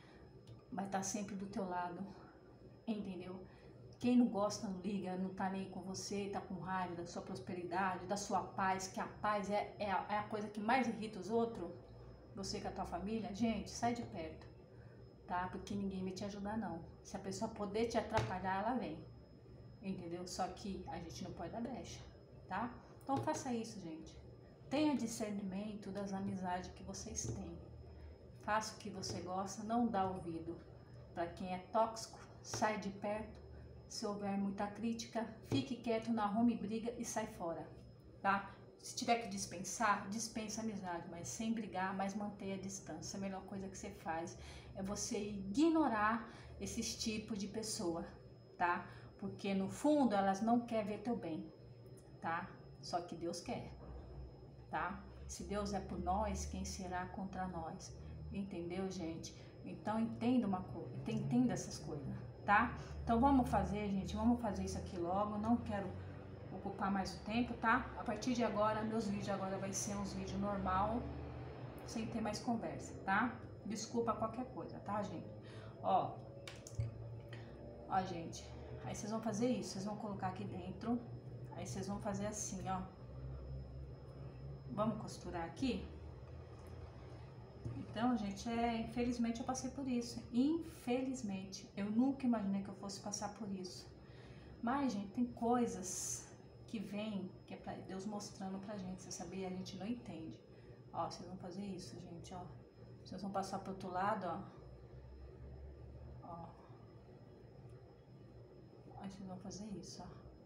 vai estar sempre do teu lado, entendeu? Quem não gosta, não liga, não tá nem com você, tá com raiva da sua prosperidade, da sua paz, que a paz é a coisa que mais irrita os outros, você com a tua família, gente, sai de perto, tá? Porque ninguém vai te ajudar, não. Se a pessoa poder te atrapalhar, ela vem, entendeu? Só que a gente não pode dar brecha, tá? Então faça isso, gente. Tenha discernimento das amizades que vocês têm. Faça o que você gosta, não dá ouvido para quem é tóxico, sai de perto. Se houver muita crítica, fique quieto, não arrume briga e sai fora, tá? Se tiver que dispensar, dispensa a amizade, mas sem brigar, mas mantenha a distância. A melhor coisa que você faz é você ignorar esses tipos de pessoa, tá? Porque no fundo elas não querem ver teu bem, tá? Só que Deus quer, tá? Se Deus é por nós, quem será contra nós? Entendeu, gente? Então entenda uma coisa, entenda essas coisas, tá? Então vamos fazer, gente, vamos fazer isso aqui logo, não quero ocupar mais o tempo, tá? A partir de agora, meus vídeos agora vai ser uns vídeos normal, sem ter mais conversa, tá? Desculpa qualquer coisa, tá, gente? Ó, ó, gente. Aí vocês vão fazer isso, vocês vão colocar aqui dentro. Aí vocês vão fazer assim, ó. Vamos costurar aqui? Então, gente, infelizmente eu passei por isso. Infelizmente. Eu nunca imaginei que eu fosse passar por isso. Mas, gente, tem coisas que vem, que é pra Deus mostrando pra gente, você sabia? A gente não entende. Ó, vocês vão fazer isso, gente, ó. Vocês vão passar pro outro lado, ó. Ó. Aí vocês vão fazer isso, ó.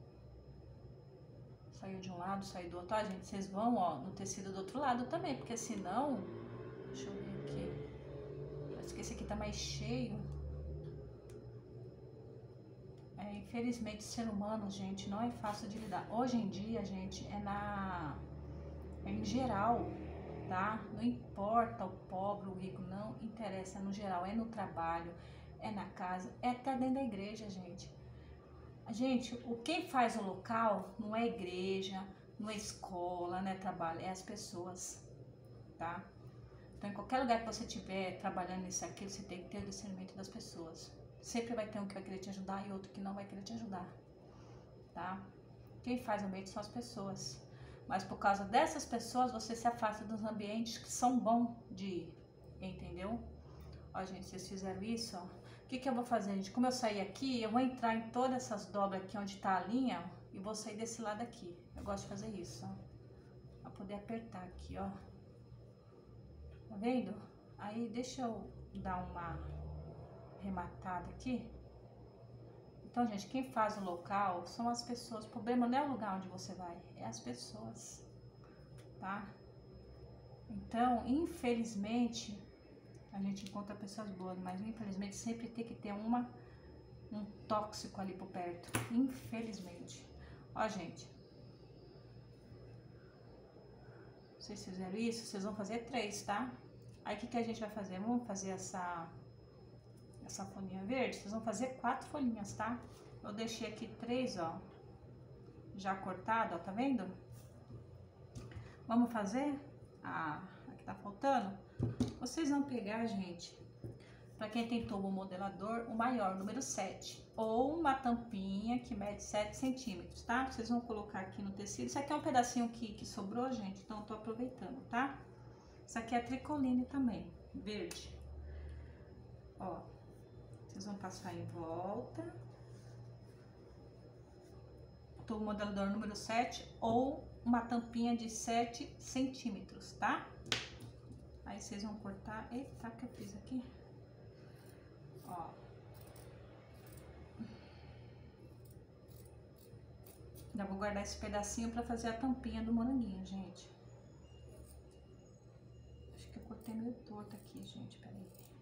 Saiu de um lado, saiu do outro. Ah, gente, vocês vão, ó, no tecido do outro lado também, porque senão... Deixa eu ver aqui. Parece que esse aqui tá mais cheio. Infelizmente, ser humano, gente, não é fácil de lidar. Hoje em dia, gente, é em geral, tá? Não importa o pobre, o rico, não interessa, no geral, é no trabalho, é na casa, é até dentro da igreja, gente. Gente, quem faz o local não é igreja, não é escola, não é trabalho, é as pessoas, tá? Então, em qualquer lugar que você estiver trabalhando nisso aqui, você tem que ter o discernimento das pessoas. Sempre vai ter um que vai querer te ajudar e outro que não vai querer te ajudar, tá? Quem faz o ambiente são as pessoas. Mas por causa dessas pessoas, você se afasta dos ambientes que são bons de ir, entendeu? Ó, gente, vocês fizeram isso, ó. O que eu vou fazer, gente? Como eu saí aqui, eu vou entrar em todas essas dobras aqui onde tá a linha e vou sair desse lado aqui. Eu gosto de fazer isso, ó. Pra poder apertar aqui, ó. Tá vendo? Aí, deixa eu dar uma rematada aqui. Então, gente, quem faz o local são as pessoas. O problema não é o lugar onde você vai, é as pessoas, tá? Então, infelizmente, a gente encontra pessoas boas, mas infelizmente sempre tem que ter um tóxico ali por perto. Infelizmente. Ó, gente. Vocês fizeram isso? Vocês vão fazer 3, tá? Aí, o que a gente vai fazer? Vamos fazer essa folhinha verde? Vocês vão fazer 4 folhinhas, tá? Eu deixei aqui 3, ó. Já cortado, ó. Tá vendo? Vamos fazer? Aqui tá faltando. Vocês vão pegar, gente, para quem tem tubo modelador, o maior, número 7. Ou uma tampinha que mede 7 centímetros, tá? Vocês vão colocar aqui no tecido. Isso aqui é um pedacinho que sobrou, gente, então eu tô aproveitando, tá? Isso aqui é tricoline também, verde. Ó, vocês vão passar em volta. Tubo modelador número 7 ou uma tampinha de 7 centímetros, tá? Aí vocês vão cortar. Eita, que eu fiz aqui. Ó. Já vou guardar esse pedacinho pra fazer a tampinha do moranguinho, gente. Acho que eu cortei meio torto aqui, gente. Peraí.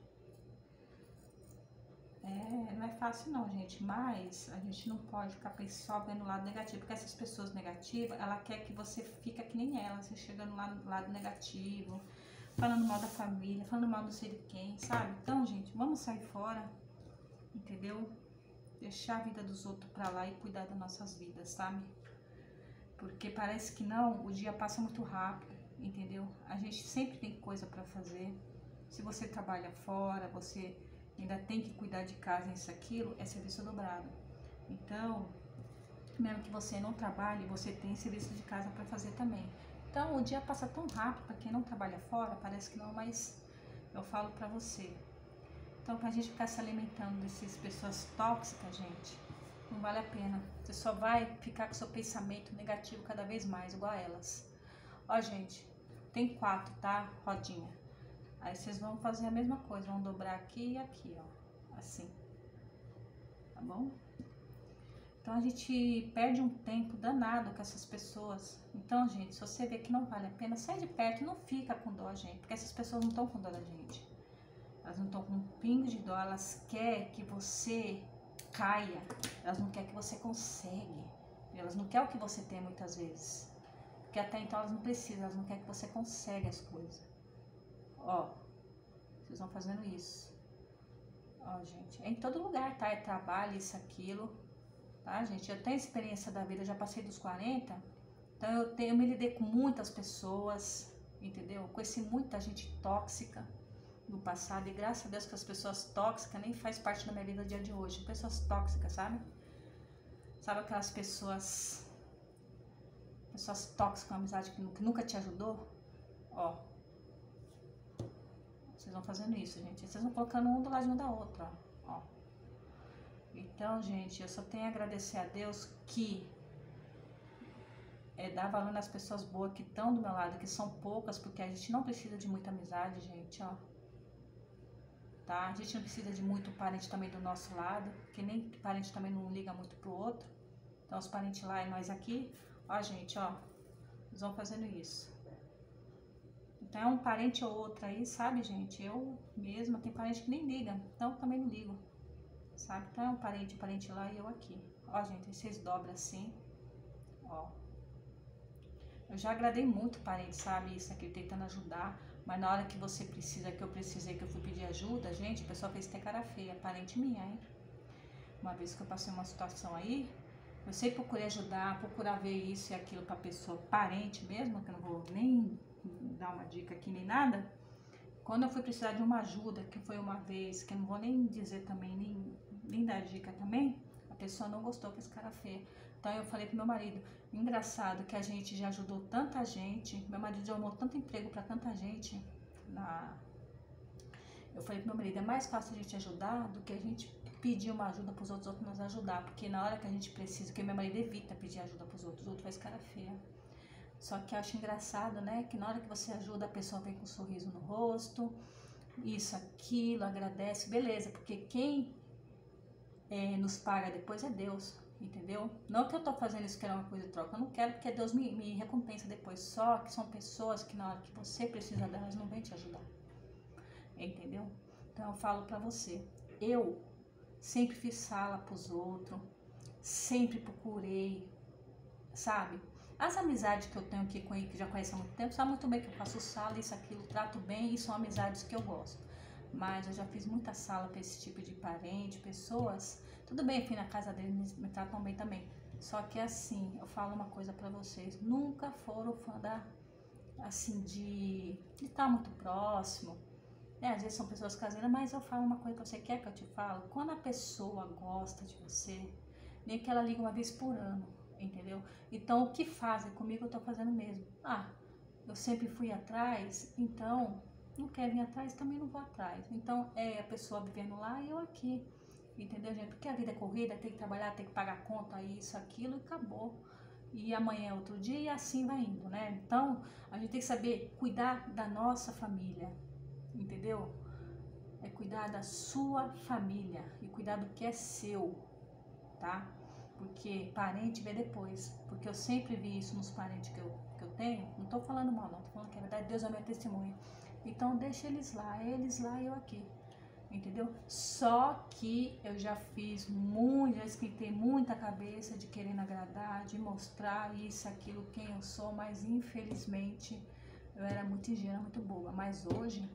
Não é fácil não, gente. Mas a gente não pode ficar só vendo o lado negativo. Porque essas pessoas negativas, ela quer que você fique que nem ela. Você chega no lado negativo, falando mal da família, falando mal não sei de quem, sabe? Então, gente, vamos sair fora, entendeu? Deixar a vida dos outros pra lá e cuidar das nossas vidas, sabe? Porque parece que não, o dia passa muito rápido, entendeu? A gente sempre tem coisa pra fazer. Se você trabalha fora, você ainda tem que cuidar de casa, isso, aquilo, é serviço dobrado. Então, mesmo que você não trabalhe, você tem serviço de casa pra fazer também. Então, o dia passa tão rápido, para quem não trabalha fora, parece que não, mas eu falo pra você. Então, pra gente ficar se alimentando dessas pessoas tóxicas, gente, não vale a pena. Você só vai ficar com seu pensamento negativo cada vez mais, igual a elas. Ó, gente, tem 4, tá? Rodinha. Aí vocês vão fazer a mesma coisa, vão dobrar aqui e aqui, ó. Assim. Tá bom? Então, a gente perde um tempo danado com essas pessoas. Então, gente, se você vê que não vale a pena, sai de perto e não fica com dó, gente. Porque essas pessoas não estão com dó da gente. Elas não estão com um pingo de dó. Elas querem que você caia. Elas não querem que você consegue. Elas não querem o que você tem muitas vezes. Porque até então elas não precisam. Elas não querem que você consegue as coisas. Ó, vocês vão fazendo isso. Ó, gente, é em todo lugar, tá? É trabalho, isso, aquilo. Tá, gente? Eu tenho experiência da vida, eu já passei dos 40, então eu me lidei com muitas pessoas, entendeu? Conheci muita gente tóxica, no passado, e graças a Deus que as pessoas tóxicas nem faz parte da minha vida no dia de hoje. Pessoas tóxicas, sabe? Sabe aquelas pessoas tóxicas, uma amizade que nunca te ajudou? Ó, vocês vão fazendo isso, gente. Vocês vão colocando um do lado da outra, ó. Então, gente, eu só tenho a agradecer a Deus que dá valor nas pessoas boas que estão do meu lado, que são poucas, porque a gente não precisa de muita amizade, gente, ó. Tá? A gente não precisa de muito parente também do nosso lado, que nem parente também não liga muito pro outro. Então, os parentes lá e nós aqui, ó, gente, ó, eles vão fazendo isso. Então, é um parente ou outro aí, sabe, gente? Eu mesma, tem parente que nem liga, então também não ligo, sabe? Então, é um parente lá e eu aqui. Ó, gente, vocês dobram assim, ó. Eu já agradei muito parente, sabe? Isso aqui, tentando ajudar. Mas na hora que você precisa, que eu precisei, que eu fui pedir ajuda, gente, a pessoa fez ter cara feia. Parente minha, hein? Uma vez que eu passei uma situação aí, eu sempre procurei ajudar, procurar ver isso e aquilo pra pessoa, parente mesmo, que eu não vou nem dar uma dica aqui nem nada. Quando eu fui precisar de uma ajuda, que foi uma vez, que eu não vou nem dizer também, nem dar dica também, a pessoa não gostou, fez cara feia. Então eu falei pro meu marido, engraçado que a gente já ajudou tanta gente, meu marido já arrumou tanto emprego para tanta gente. Eu falei pro meu marido, é mais fácil a gente ajudar do que a gente pedir uma ajuda pros outros nos ajudar, porque na hora que a gente precisa, porque meu marido evita pedir ajuda pros outros, o outro faz cara feia. Só que eu acho engraçado, né, que na hora que você ajuda, a pessoa vem com um sorriso no rosto, isso, aquilo, agradece, beleza, porque quem nos paga depois é Deus. Entendeu? Não que eu tô fazendo isso que era uma coisa de troca, eu não quero, porque Deus me recompensa depois. Só que são pessoas que na hora que você precisa delas não vêm te ajudar. Entendeu? Então eu falo pra você, eu sempre fiz sala pros outros, sempre procurei, sabe? As amizades que eu tenho aqui com ele, que já conheço há muito tempo, sabe muito bem que eu faço sala, isso, aquilo, trato bem, e são amizades que eu gosto. Mas eu já fiz muita sala pra esse tipo de parente, pessoas. Tudo bem, fui na casa deles, me tratam bem também. Só que assim, eu falo uma coisa pra vocês, nunca foram fã assim, de estar muito próximo. Às vezes são pessoas caseiras, mas eu falo uma coisa pra você, quer que eu te falo? Quando a pessoa gosta de você, nem que ela liga uma vez por ano, entendeu? Então, o que fazem comigo, eu tô fazendo mesmo. Eu sempre fui atrás, então, não quer vir atrás, também não vou atrás. Então, é a pessoa vivendo lá e eu aqui. Entendeu, gente? Porque a vida é corrida, tem que trabalhar, tem que pagar conta, isso, aquilo, e acabou. E amanhã é outro dia e assim vai indo, né? Então, a gente tem que saber cuidar da nossa família, entendeu? É cuidar da sua família e cuidar do que é seu, tá? Porque parente vê depois. Porque eu sempre vi isso nos parentes que eu tenho. Não tô falando mal, não. Tô falando que é verdade, Deus é minha testemunha. Então, deixa eles lá e eu aqui. Entendeu? Só que eu já fiz muito, já esquentei muita cabeça de querendo agradar, de mostrar isso, aquilo, quem eu sou, mas infelizmente eu era muito ingênua, muito boba. Mas hoje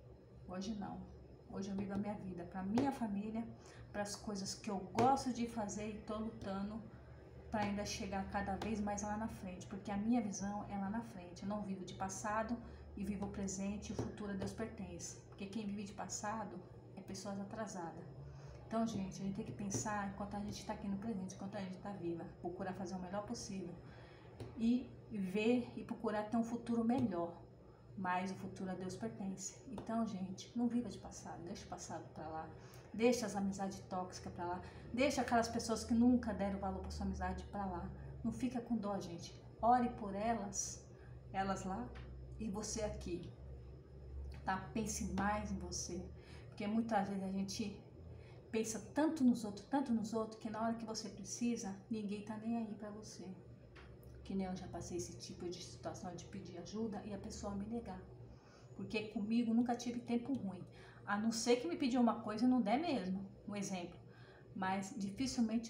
não. Hoje eu vivo a minha vida para minha família, para as coisas que eu gosto de fazer e tô lutando para ainda chegar cada vez mais lá na frente, porque a minha visão é lá na frente. Eu não vivo de passado e vivo o presente, e o futuro a Deus pertence. Porque quem vive de passado pessoas atrasadas. Então, gente, a gente tem que pensar enquanto a gente está aqui no presente, enquanto a gente está viva, procurar fazer o melhor possível e ver e procurar ter um futuro melhor, mas o futuro a Deus pertence. Então, gente, não viva de passado, deixa o passado para lá, deixa as amizades tóxicas para lá, deixa aquelas pessoas que nunca deram valor para sua amizade para lá, não fica com dó, gente, ore por elas lá e você aqui, tá? Pense mais em você. Porque muitas vezes a gente pensa tanto nos outros, que na hora que você precisa, ninguém tá nem aí pra você. Que nem eu já passei esse tipo de situação de pedir ajuda e a pessoa me negar. Porque comigo nunca tive tempo ruim. A não ser que me pediu uma coisa e não der mesmo. Um exemplo. Mas dificilmente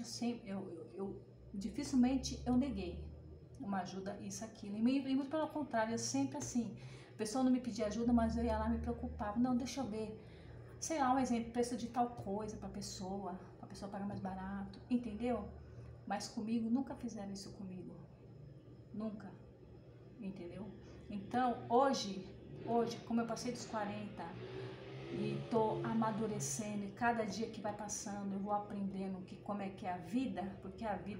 dificilmente eu neguei uma ajuda, isso, aquilo. E muito pelo contrário, eu sempre assim. A pessoa não me pedia ajuda, mas eu ia lá e me preocupava. Não, deixa eu ver. Sei lá, um exemplo, preço de tal coisa pra pessoa pagar mais barato, entendeu? Mas comigo, nunca fizeram isso comigo. Nunca, entendeu? Então, hoje, como eu passei dos 40, E tô amadurecendo, e cada dia que vai passando eu vou aprendendo como é que é a vida, porque a vida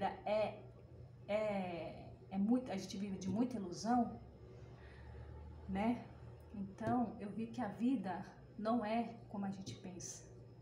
é muito, a gente vive de muita ilusão, né? Então eu vi que a vida não é como a gente pensa.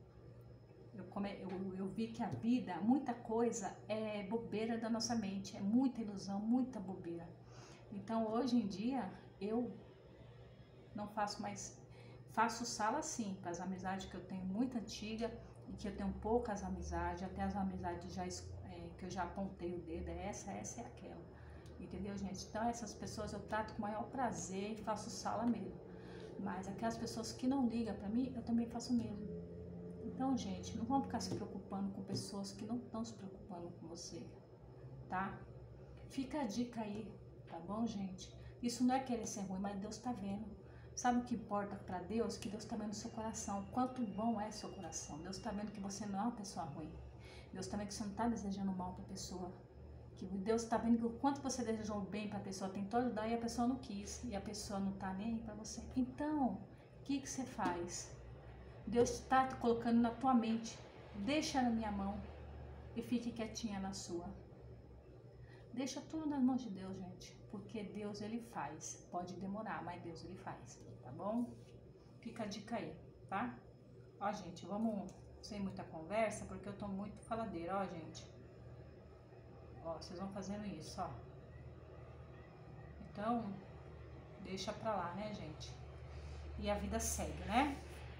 Eu vi que a vida, muita coisa é bobeira da nossa mente, é muita ilusão, muita bobeira. Então hoje em dia eu não faço mais, faço sala sim, para as amizades que eu tenho muito antiga e que eu tenho poucas amizades, até as amizades já, que eu já apontei o dedo, é essa e aquela. Entendeu, gente? Então essas pessoas eu trato com o maior prazer e faço sala mesmo. Mas aquelas pessoas que não ligam para mim, eu também faço mesmo. Então, gente, não vamos ficar se preocupando com pessoas que não estão se preocupando com você, tá? Fica a dica aí, tá bom, gente? Isso não é querer ser ruim, mas Deus tá vendo. Sabe o que importa para Deus? Que Deus tá vendo o seu coração. Quanto bom é seu coração. Deus tá vendo que você não é uma pessoa ruim. Deus tá vendo que você não tá desejando mal pra pessoa. Que Deus tá vendo que o quanto você desejou bem pra pessoa, tentou ajudar e a pessoa não quis. E a pessoa não tá nem aí pra você. Então, o que você faz? Deus está te colocando na tua mente. Deixa na minha mão e fique quietinha na sua. Deixa tudo nas mãos de Deus, gente. Porque Deus, ele faz. Pode demorar, mas Deus, ele faz. Tá bom? Fica a dica aí, tá? Ó, gente, vamos sem muita conversa, porque eu tô muito faladeira, ó, gente. Ó, vocês vão fazendo isso, ó. Então, deixa pra lá, né, gente? E a vida segue, né?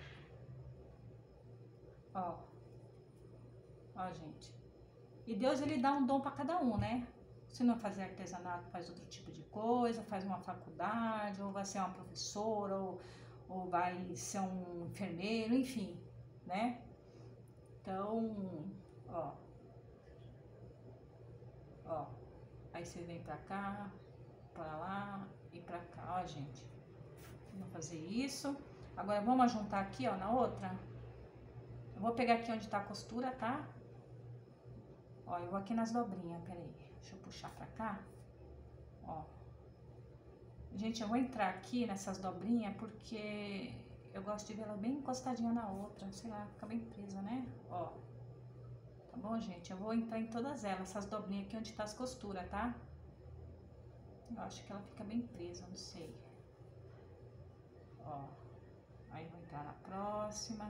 Ó. Ó, gente. E Deus, ele dá um dom pra cada um, né? Se não fazer artesanato, faz outro tipo de coisa, faz uma faculdade, ou vai ser uma professora, ou vai ser um enfermeiro, enfim, né? Então, ó. Ó. Aí você vem pra cá, pra lá e pra cá, ó, gente. Vamos fazer isso. Agora vamos juntar aqui, ó, na outra. Eu vou pegar aqui onde tá a costura, tá? Ó, eu vou aqui nas dobrinhas, peraí. Deixa eu puxar pra cá. Ó. Gente, eu vou entrar aqui nessas dobrinhas porque eu gosto de ver ela bem encostadinha na outra. Sei lá, fica bem presa, né? Ó. Tá bom, gente? Eu vou entrar em todas elas, essas dobrinhas aqui onde tá as costuras, tá? Eu acho que ela fica bem presa, não sei. Ó. Aí vou entrar na próxima.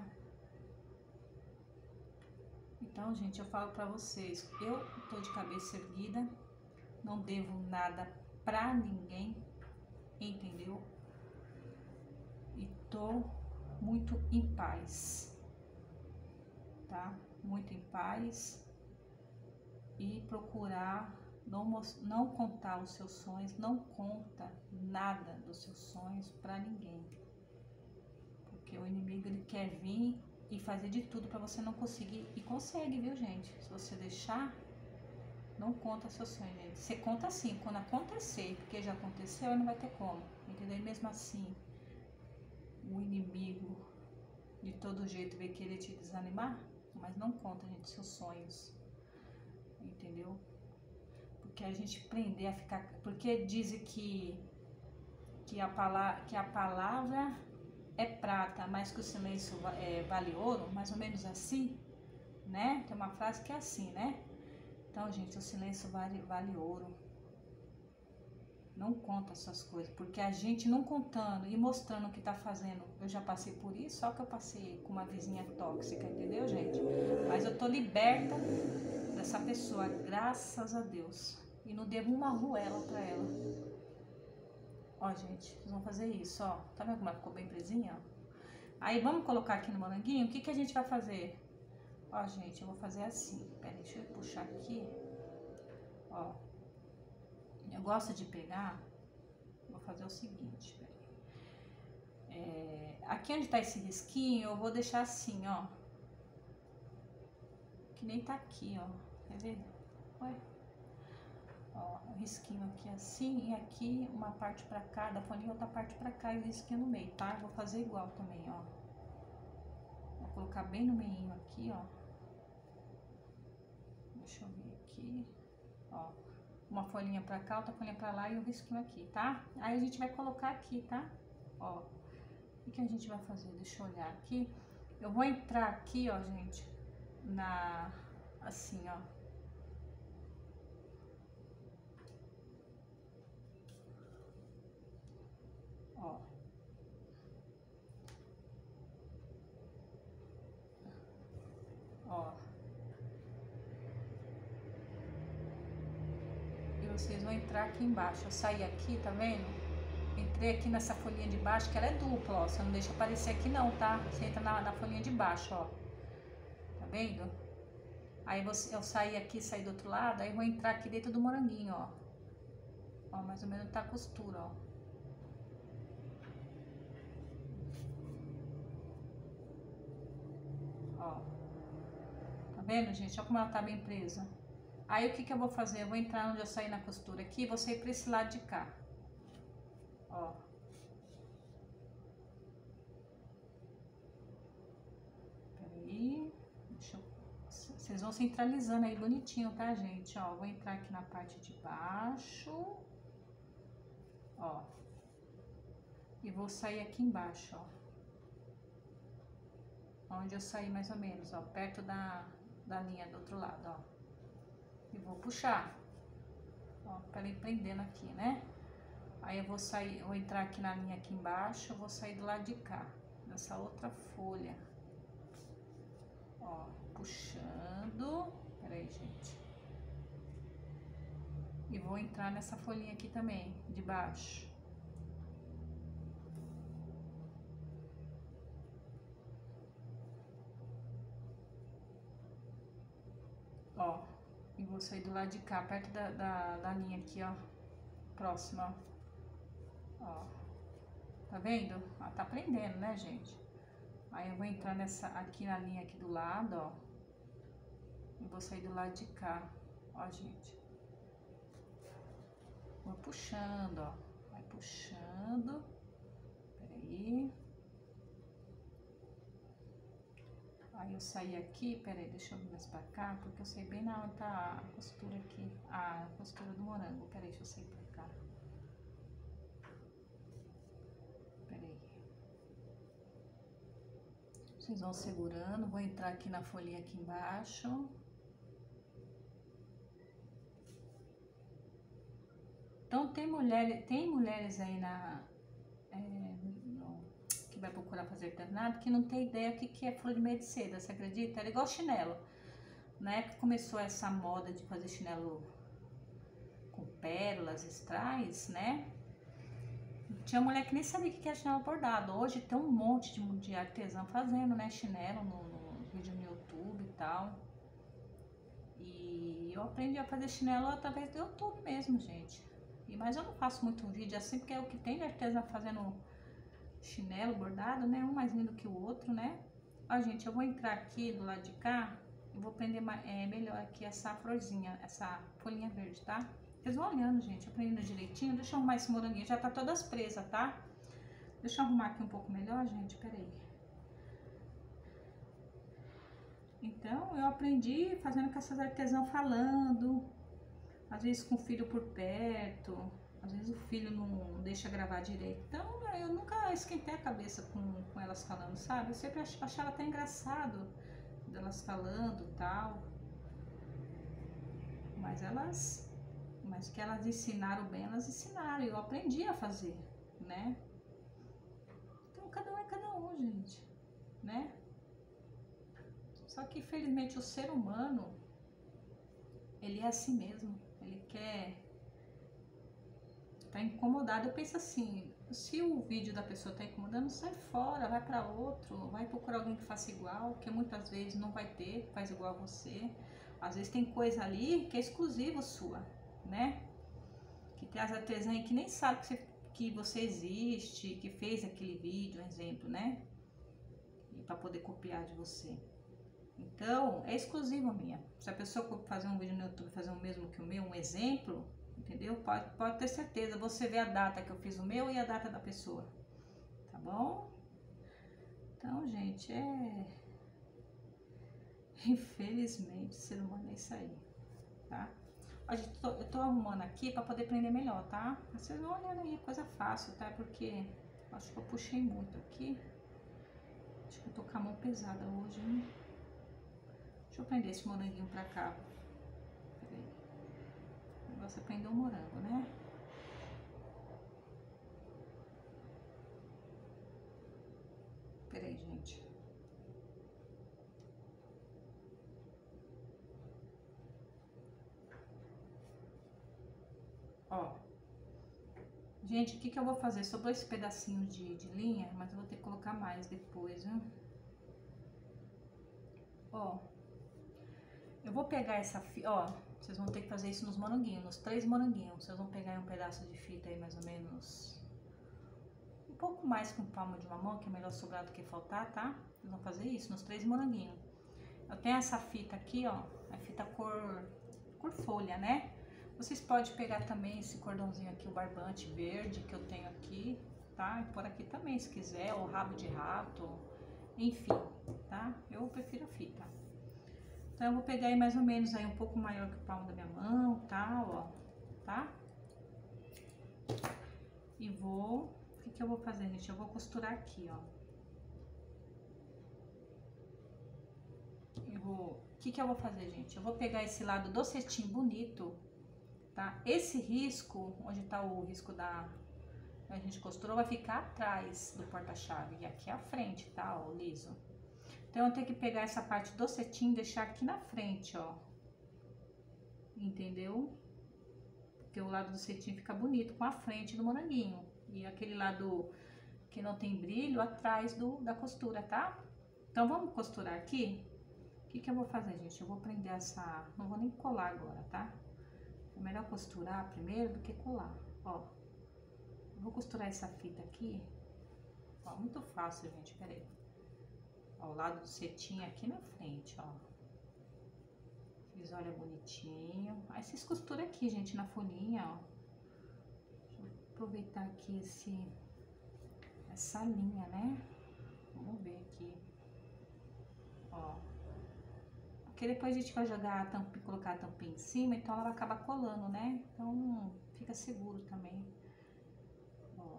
Então, gente, eu falo pra vocês, eu tô de cabeça erguida, não devo nada pra ninguém, entendeu? E tô muito em paz, tá? Muito em paz e procurar não contar os seus sonhos, não conta nada dos seus sonhos pra ninguém, porque o inimigo ele quer vir e fazer de tudo pra você não conseguir, e consegue, viu, gente? Se você deixar, não conta seus sonhos, gente. Você conta assim, quando acontecer, porque já aconteceu e não vai ter como, entendeu? E mesmo assim, o inimigo de todo jeito vai querer te desanimar, mas não conta, gente, seus sonhos, entendeu? Porque a gente aprender a ficar, porque dizem que a palavra é prata, mas que o silêncio vale ouro, mais ou menos assim, né? Tem uma frase que é assim, né? Então, gente, o silêncio vale ouro. Não conta essas coisas, porque a gente não contando e mostrando o que tá fazendo, eu já passei por isso, só que eu passei com uma vizinha tóxica, entendeu, gente? Mas eu tô liberta dessa pessoa, graças a Deus. E não devo uma arruela pra ela. Ó, gente, vocês vão fazer isso, ó. Tá vendo como ela ficou bem presinha? Aí vamos colocar aqui no moranguinho, o que que a gente vai fazer? Ó, gente, eu vou fazer assim. Pera aí, deixa eu puxar aqui. Ó. Eu gosto de pegar, vou fazer o seguinte, aqui onde tá esse risquinho, eu vou deixar assim, ó. Que nem tá aqui, ó. Quer ver? Ué. Ó, o risquinho aqui assim, e aqui uma parte pra cá, da folhinha outra parte pra cá e o risquinho no meio, tá? Eu vou fazer igual também, ó. Vou colocar bem no meio aqui, ó. Deixa eu ver aqui, ó. Uma folhinha pra cá, outra folhinha pra lá e o risquinho aqui, tá? Aí a gente vai colocar aqui, tá? Ó. O que a gente vai fazer? Deixa eu olhar aqui. Eu vou entrar aqui, ó, gente, assim, ó. Ó. Ó. E vocês vão entrar aqui embaixo. Eu saí aqui, tá vendo? Entrei aqui nessa folhinha de baixo, que ela é dupla, ó. Você não deixa aparecer aqui não, tá? Você entra na folhinha de baixo, ó. Tá vendo? Aí eu saí aqui, saí do outro lado, aí vou entrar aqui dentro do moranguinho, ó. Ó, mais ou menos tá a costura, ó. Ó. Tá vendo, gente? Ó como ela tá bem presa. Aí o que que eu vou fazer? Eu vou entrar onde eu saí na costura aqui e vou sair pra esse lado de cá. Ó. Peraí. Deixa eu... Vocês vão centralizando aí bonitinho, tá, gente? Ó, vou entrar aqui na parte de baixo. Ó. E vou sair aqui embaixo, ó. Onde eu saí mais ou menos, ó. Perto da linha do outro lado, ó. E vou puxar. Ó, pra ele prendendo aqui, né? Aí eu vou sair, vou entrar aqui na linha aqui embaixo, eu vou sair do lado de cá, nessa outra folha. Ó, puxando. Peraí, gente. E vou entrar nessa folhinha aqui também, de baixo. Ó, e vou sair do lado de cá, perto da linha aqui, ó. Próxima, ó. Tá vendo? Ó, tá prendendo, né, gente? Aí eu vou entrar aqui na linha aqui do lado, ó. E vou sair do lado de cá, ó, gente. Vou puxando, ó. Vai puxando. Peraí. Aí eu saí aqui, peraí, deixa eu vir mais pra cá, porque eu saí bem na onde tá a costura aqui. A costura do morango. Peraí, deixa eu sair pra cá. Peraí. Vocês vão segurando, vou entrar aqui na folhinha aqui embaixo. Então tem mulheres aí que vai procurar fazer artesanato que não tem ideia o que é flor de meia de seda, você acredita? Era igual chinelo. Na época que começou essa moda de fazer chinelo com pérolas, strass, né? Tinha mulher que nem sabia o que era chinelo bordado. Hoje tem um monte de artesã fazendo, né? Chinelo no vídeo no YouTube e tal. E eu aprendi a fazer chinelo através do YouTube mesmo, gente. Mas eu não faço muito vídeo assim, porque é o que tem de artesã fazendo chinelo bordado, né? Um mais lindo que o outro, né? Ó, gente, eu vou entrar aqui do lado de cá e vou prender melhor aqui essa florzinha, essa folhinha verde, tá? Vocês vão olhando, gente, aprendendo direitinho. Deixa eu arrumar esse moranguinho, já tá todas presas, tá? Deixa eu arrumar aqui um pouco melhor, gente, peraí. Então, eu aprendi fazendo com essas artesãs falando, às vezes com o filho por perto, às vezes o filho não deixa gravar direito. Então, eu nunca esquentei a cabeça com elas falando, sabe? Eu sempre achava até engraçado delas falando e tal. Mas que elas ensinaram bem, elas ensinaram. Eu aprendi a fazer, né? Então, cada um é cada um, gente, né? Só que, infelizmente, o ser humano, ele é assim mesmo. Ele quer... tá incomodado. Eu penso assim, se o vídeo da pessoa tá incomodando, sai fora, vai para outro, vai procurar alguém que faça igual, que muitas vezes não vai ter, que faz igual a você. Às vezes tem coisa ali que é exclusiva sua, né? Que tem as artesãs que nem sabe que você existe, que fez aquele vídeo, um exemplo, né? Para poder copiar de você. Então, é exclusivo minha. Se a pessoa fazer um vídeo no YouTube, fazer o mesmo que o meu, um exemplo, entendeu? Pode ter certeza, você vê a data que eu fiz o meu e a data da pessoa, tá bom? Então, gente, infelizmente, o ser humano é isso aí, tá? Ó, gente, eu tô arrumando aqui pra poder prender melhor, tá? Vocês vão olhando aí, coisa fácil, tá? Porque, Acho que eu puxei muito aqui. Acho que eu tô com a mão pesada hoje, hein? Deixa eu prender esse moranguinho pra cá. Peraí. O negócio é prender o morango, né? Peraí, gente. Ó. Gente, o que que eu vou fazer? Sobrou esse pedacinho de linha, mas eu vou ter que colocar mais depois, viu? Ó. Eu vou pegar essa fita, ó. Vocês vão ter que fazer isso nos moranguinhos, nos 3 moranguinhos. Vocês vão pegar um pedaço de fita aí, mais ou menos... um pouco mais que um palmo de uma mão, que é melhor sobrar do que faltar, tá? Vocês vão fazer isso nos 3 moranguinhos. Eu tenho essa fita aqui, ó. A fita cor folha, né? Vocês podem pegar também esse cordãozinho aqui, o barbante verde que eu tenho aqui, tá? E por aqui também, se quiser, ou rabo de rato, enfim, tá? Eu prefiro a fita. Então, eu vou pegar aí mais ou menos aí um pouco maior que o palmo da minha mão, tá? Ó, tá? E vou... o que eu vou fazer, gente? Eu vou costurar aqui, ó. O que eu vou fazer, gente? Eu vou pegar esse lado do cetim bonito, tá? Esse risco, onde tá o risco da a gente costurou, vai ficar atrás do porta-chave. E aqui à frente, tá? Ó, liso. Então, eu tenho que pegar essa parte do cetim e deixar aqui na frente, ó. Entendeu? Porque o lado do cetim fica bonito com a frente do moranguinho. E aquele lado que não tem brilho atrás da costura, tá? Então, vamos costurar aqui? O que eu vou fazer, gente? Eu vou prender essa... não vou nem colar agora, tá? É melhor costurar primeiro do que colar, ó. Eu vou costurar essa fita aqui. Ó, muito fácil, gente, peraí. Ó, o lado do cetim aqui na frente, ó. Fiz, olha, bonitinho. Aí vocês costuram aqui, gente, na folhinha, ó. Deixa eu aproveitar aqui essa linha, né? Vamos ver aqui. Ó. Porque depois a gente vai jogar a tampa, colocar a tampinha em cima, então ela vai acabar colando, né? Então fica seguro também. Ó.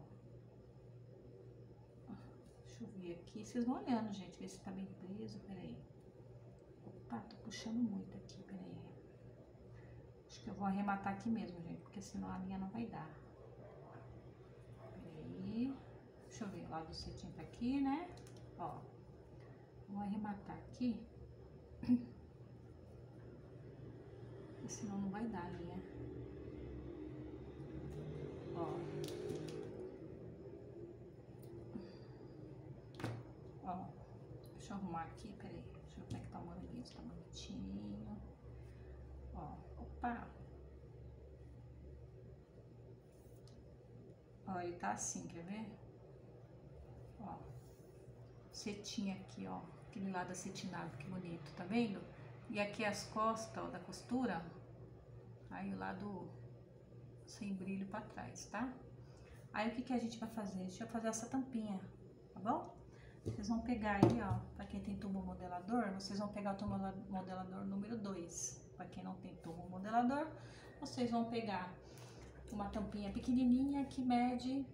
Deixa eu ver aqui. Vocês vão olhando, gente, ver se tá bem preso. Peraí. Opa, tô puxando muito aqui, peraí. Acho que eu vou arrematar aqui mesmo, gente, porque senão a linha não vai dar. Peraí. Deixa eu ver, o lado do cetim tá aqui, né? Ó. Vou arrematar aqui. Senão não vai dar a linha. Ó. Ó. Deixa eu arrumar aqui, peraí. Deixa eu ver como é que tá o moranguinho, se tá bonitinho. Ó. Opa. Ó, ele tá assim, quer ver? Ó. Cetim aqui, ó. Aquele lado acetinado, que bonito, tá vendo? E aqui as costas, ó, da costura. Aí o lado sem brilho pra trás, tá? Aí o que a gente vai fazer? Deixa eu fazer essa tampinha, tá bom? Vocês vão pegar aí, ó, pra quem tem tubo modelador, vocês vão pegar o tubo modelador número 2. Pra quem não tem tubo modelador, vocês vão pegar uma tampinha pequenininha que mede...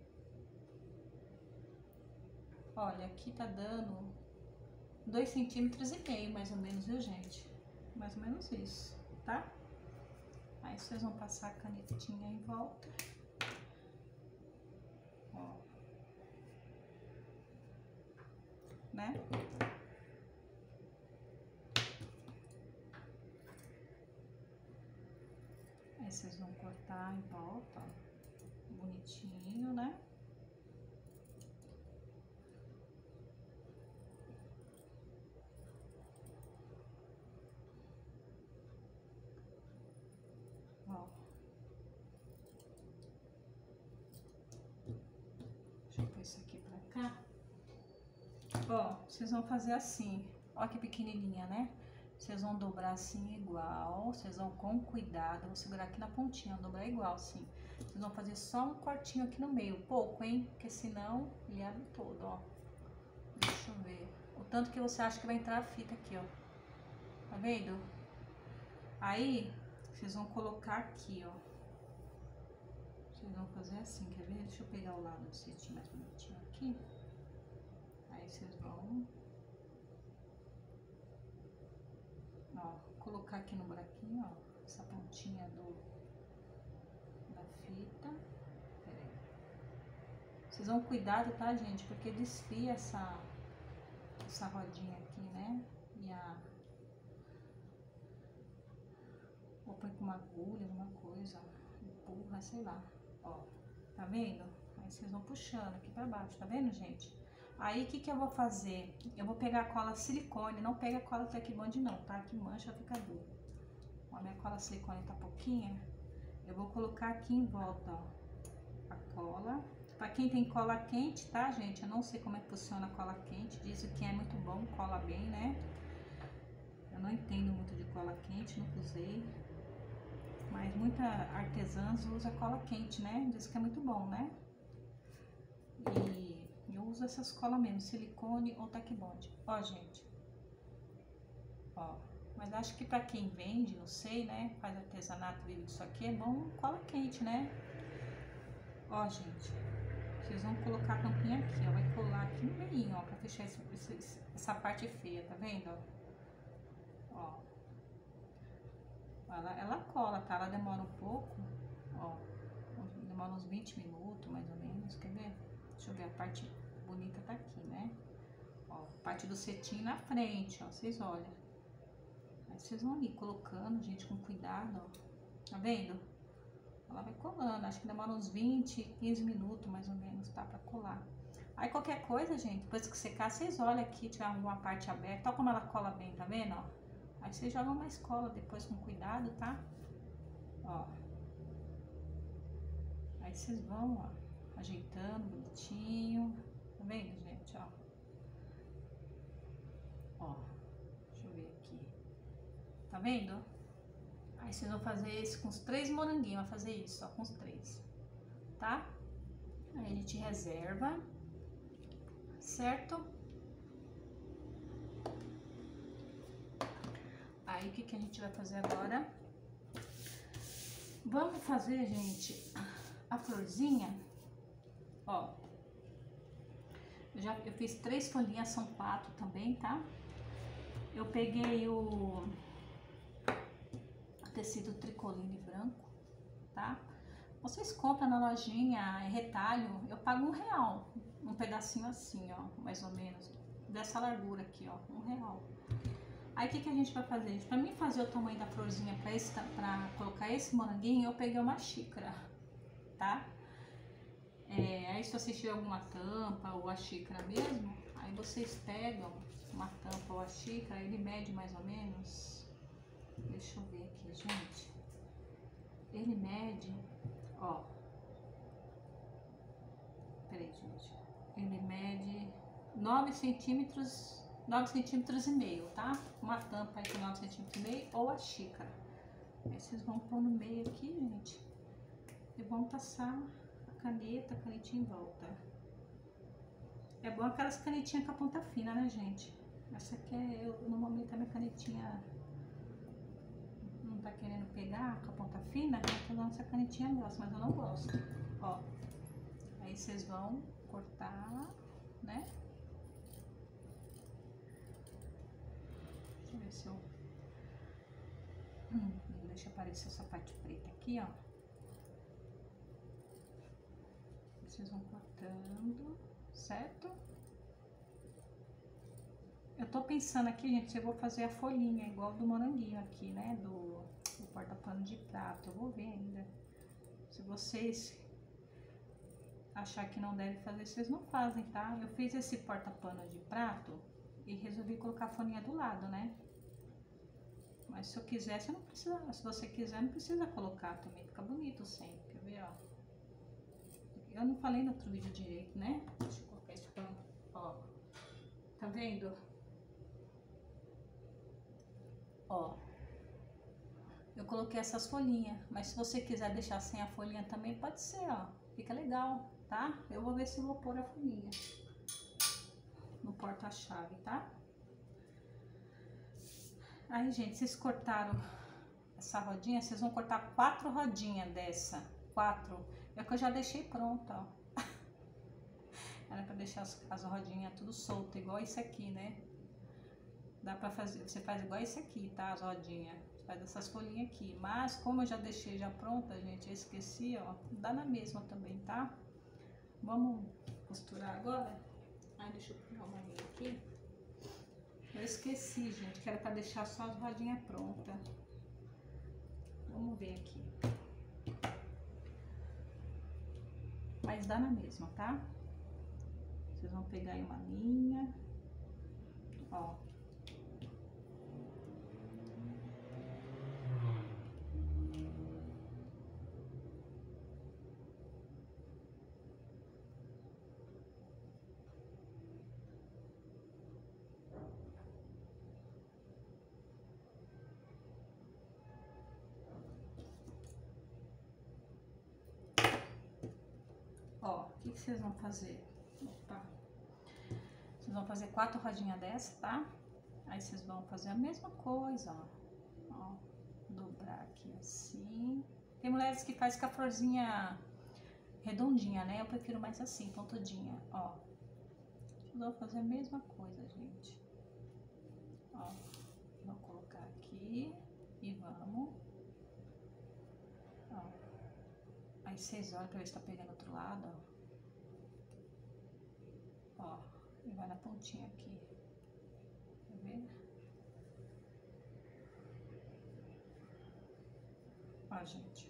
olha, aqui tá dando 2,5 centímetros mais ou menos, viu, gente? Mais ou menos isso, tá? Aí vocês vão passar a canetinha em volta. Ó. Né? Aí vocês vão cortar em volta, ó. Bonitinho, né? Ó. Deixa eu pôr isso aqui pra cá. Ó, vocês vão fazer assim. Ó que pequenininha, né? Vocês vão dobrar assim igual. Vocês vão com cuidado. Vou segurar aqui na pontinha, dobrar igual assim. Vocês vão fazer só um cortinho aqui no meio. Pouco, hein? Porque senão ele abre todo, ó. Deixa eu ver. O tanto que você acha que vai entrar a fita aqui, ó. Tá vendo? Aí, vocês vão colocar aqui, ó. Vocês vão fazer assim, quer ver? Deixa eu pegar o lado do cetim mais bonitinho aqui. aqui. Aí vocês vão, ó, colocar aqui no buraquinho, ó, essa pontinha da fita. Pera aí. Vocês vão cuidado, tá, gente? Porque desfia essa rodinha aqui, né? E ou põe com uma agulha, alguma coisa, empurra, sei lá, ó, tá vendo? Aí vocês vão puxando aqui pra baixo, tá vendo, gente? Aí, o que que eu vou fazer? Eu vou pegar a cola silicone, não pega a cola Tec Bond não, tá? Que mancha, fica duro. Ó, a minha cola silicone tá pouquinha, eu vou colocar aqui em volta, ó, a cola. Pra quem tem cola quente, tá, gente? Eu não sei como é que funciona a cola quente, dizem que é muito bom, cola bem, né? Eu não entendo muito de cola quente, nunca usei. Mas muita artesãs usa cola quente, né? Diz que é muito bom, né? E eu uso essas colas mesmo, silicone ou Tec Bond. Ó, gente. Ó. Mas acho que pra quem vende, não sei, né? Faz artesanato, vive disso aqui, é bom cola quente, né? Ó, gente. Vocês vão colocar a tampinha aqui, ó. Vai colar aqui no meio, ó. Pra fechar essa parte feia, tá vendo? Ó. Ela cola, tá? Ela demora um pouco, ó, demora uns 20 minutos, mais ou menos, quer ver? Deixa eu ver, a parte bonita tá aqui, né? Ó, parte do cetim na frente, ó, vocês olham. Aí vocês vão ali colocando, gente, com cuidado, ó, tá vendo? Ela vai colando, acho que demora uns 20, 15 minutos, mais ou menos, tá? Pra colar. Aí qualquer coisa, gente, depois que secar, vocês olham aqui, tiver alguma parte aberta, olha como ela cola bem, tá vendo, ó? Aí vocês jogam mais cola depois com cuidado, tá? Ó. Aí vocês vão, ó, ajeitando bonitinho. Tá vendo, gente, ó? Ó. Deixa eu ver aqui. Tá vendo? Aí vocês vão fazer esse com os 3 moranguinhos. Vai fazer isso, ó, com os 3. Tá? Aí a gente reserva. Certo? Aí, o que que a gente vai fazer agora? Vamos fazer, gente, a florzinha, ó. Eu fiz 3 folhinhas, são 4 também, tá? Eu peguei o tecido tricoline branco, tá? Vocês compram na lojinha, é retalho, eu pago R$1, um pedacinho assim, ó, mais ou menos, dessa largura aqui, ó, R$1. Aí, o que que a gente vai fazer? Pra mim fazer o tamanho da florzinha pra colocar esse moranguinho, eu peguei uma xícara, tá? Aí, se vocês tiverem alguma tampa ou a xícara mesmo, aí vocês pegam uma tampa ou a xícara, ele mede mais ou menos, deixa eu ver aqui, gente, ele mede, ó, peraí, gente, ele mede 9 centímetros, 9 centímetros e meio, tá? Uma tampa aí com 9 centímetros e meio ou a xícara. Aí vocês vão pôr no meio aqui, gente, e vão passar a canetinha em volta. É bom aquelas canetinhas com a ponta fina, né, gente? Essa aqui no momento a minha canetinha não tá querendo pegar com a ponta fina, eu tô usando essa canetinha grossa, mas eu não gosto. Ó, aí vocês vão cortar, né? Deixa eu ver se eu... deixa aparecer essa parte preta aqui, ó. Vocês vão cortando, certo? Eu tô pensando aqui, gente, se eu vou fazer a folhinha igual do moranguinho aqui, né? Do porta-pano de prato. Eu vou ver ainda. Se vocês achar que não deve fazer, vocês não fazem, tá? Eu fiz esse porta-pano de prato e resolvi colocar a folhinha do lado, né? Mas se eu quiser, você não precisa. Se você quiser, não precisa colocar também. Fica bonito sempre. Quer ver, ó? Eu não falei no outro vídeo direito, né? Deixa eu colocar esse pano. Ó. Tá vendo? Ó. Eu coloquei essas folhinhas. Mas se você quiser deixar sem a folhinha também, pode ser, ó. Fica legal, tá? Eu vou ver se eu vou pôr a folhinha no porta-chave, tá? Aí, gente, vocês cortaram essa rodinha, vocês vão cortar 4 rodinhas dessa. 4. É que eu já deixei pronta, ó. Era pra deixar as rodinhas tudo solto, igual esse aqui, né? Dá pra fazer, você faz igual esse aqui, tá? As rodinhas. Faz essas folhinhas aqui. Mas como eu já deixei já pronta, gente, eu esqueci, ó. Dá na mesma também, tá? Vamos costurar agora? Ai, deixa eu pegar uma linha aqui. Eu esqueci, gente, que era pra deixar só as rodinhas prontas. Vamos ver aqui. Mas dá na mesma, tá? Vocês vão pegar aí uma linha. Ó. Ó, o que vocês vão fazer? Opa. Vocês vão fazer 4 rodinhas dessa, tá? Aí vocês vão fazer a mesma coisa, ó. Ó, dobrar aqui assim. Tem mulheres que fazem com a florzinha redondinha, né? Eu prefiro mais assim, pontudinha, ó. Vocês vão fazer a mesma coisa, gente. Ó, vou colocar aqui e vamos. Ó. Aí vocês olham pra ver se tá pegando do outro lado, ó. Ó, e vai na pontinha aqui. Quer ver? Ó, gente.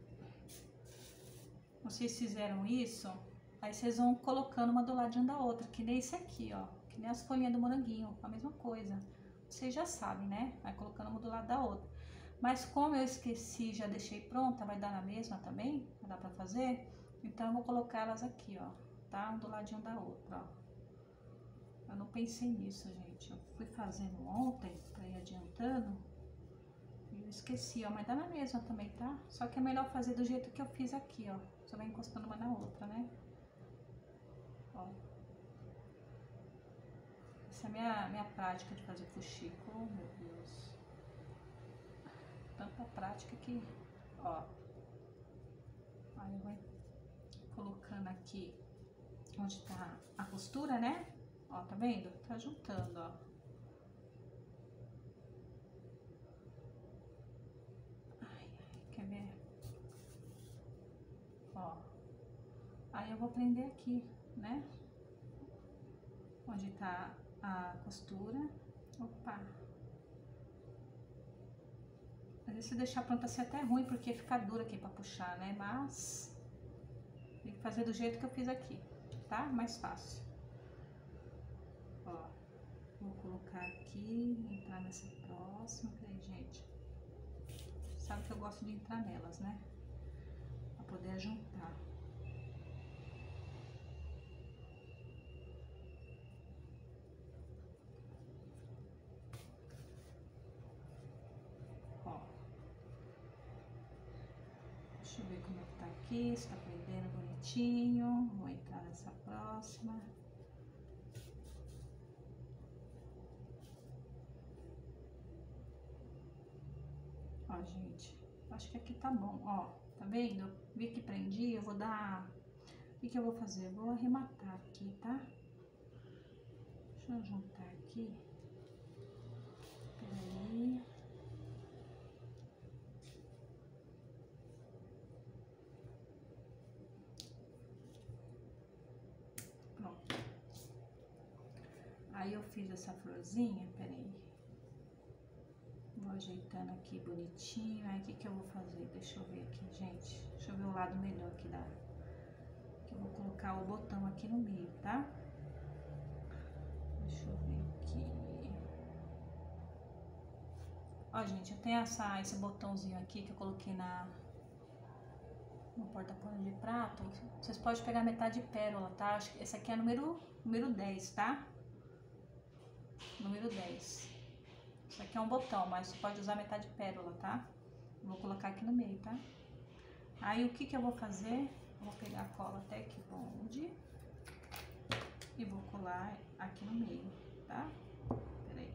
Vocês fizeram isso, aí vocês vão colocando uma do ladinho da outra, que nem esse aqui, ó. Que nem as folhinhas do moranguinho, a mesma coisa. Vocês já sabem, né? Vai colocando uma do lado da outra. Mas como eu esqueci, já deixei pronta, vai dar na mesma também, vai dar pra fazer. Então eu vou colocar elas aqui, ó, tá? Um do ladinho da outra, ó. Eu não pensei nisso, gente. Eu fui fazendo ontem, pra ir adiantando. E eu esqueci, ó, mas dá na mesma também, tá? Só que é melhor fazer do jeito que eu fiz aqui, ó. Você vai encostando uma na outra, né? Ó. Essa é a minha prática de fazer fuxico. Oh, meu Deus. Tanta prática que... Ó. Aí eu vou colocando aqui onde tá a costura, né? Ó, tá vendo? Tá juntando, ó. Ai, quer ver? Ó. Aí eu vou prender aqui, né? Onde tá a costura. Opa! Às vezes se deixar pronta assim até ruim, porque fica dura aqui pra puxar, né? Mas tem que fazer do jeito que eu fiz aqui, tá? Mais fácil. Ó, vou colocar aqui, entrar nessa próxima. Peraí, gente. Sabe que eu gosto de entrar nelas, né? Pra poder juntar. Ó. Deixa eu ver como é que tá aqui, se tá prendendo bonitinho. Vou entrar nessa próxima. Ó, gente, acho que aqui tá bom, ó, tá vendo? Vi que prendi, eu vou dar... O que eu vou fazer? Eu vou arrematar aqui, tá? Deixa eu juntar aqui. Peraí. Pronto. Aí eu fiz essa florzinha, peraí. Vou ajeitando aqui bonitinho. Aí o que eu vou fazer? Deixa eu ver aqui, gente. Deixa eu ver o lado melhor aqui da... Que eu vou colocar o botão aqui no meio, tá? Deixa eu ver aqui. Ó, gente, eu tenho esse botãozinho aqui que eu coloquei no porta-pano de prato. Vocês podem pegar metade de pérola, tá? Acho que esse aqui é número 10, tá? Número 10. Isso aqui é um botão, mas você pode usar metade de pérola, tá? Vou colocar aqui no meio, tá? Aí o que eu vou fazer? Eu vou pegar a cola Tec Bond e vou colar aqui no meio, tá? Peraí.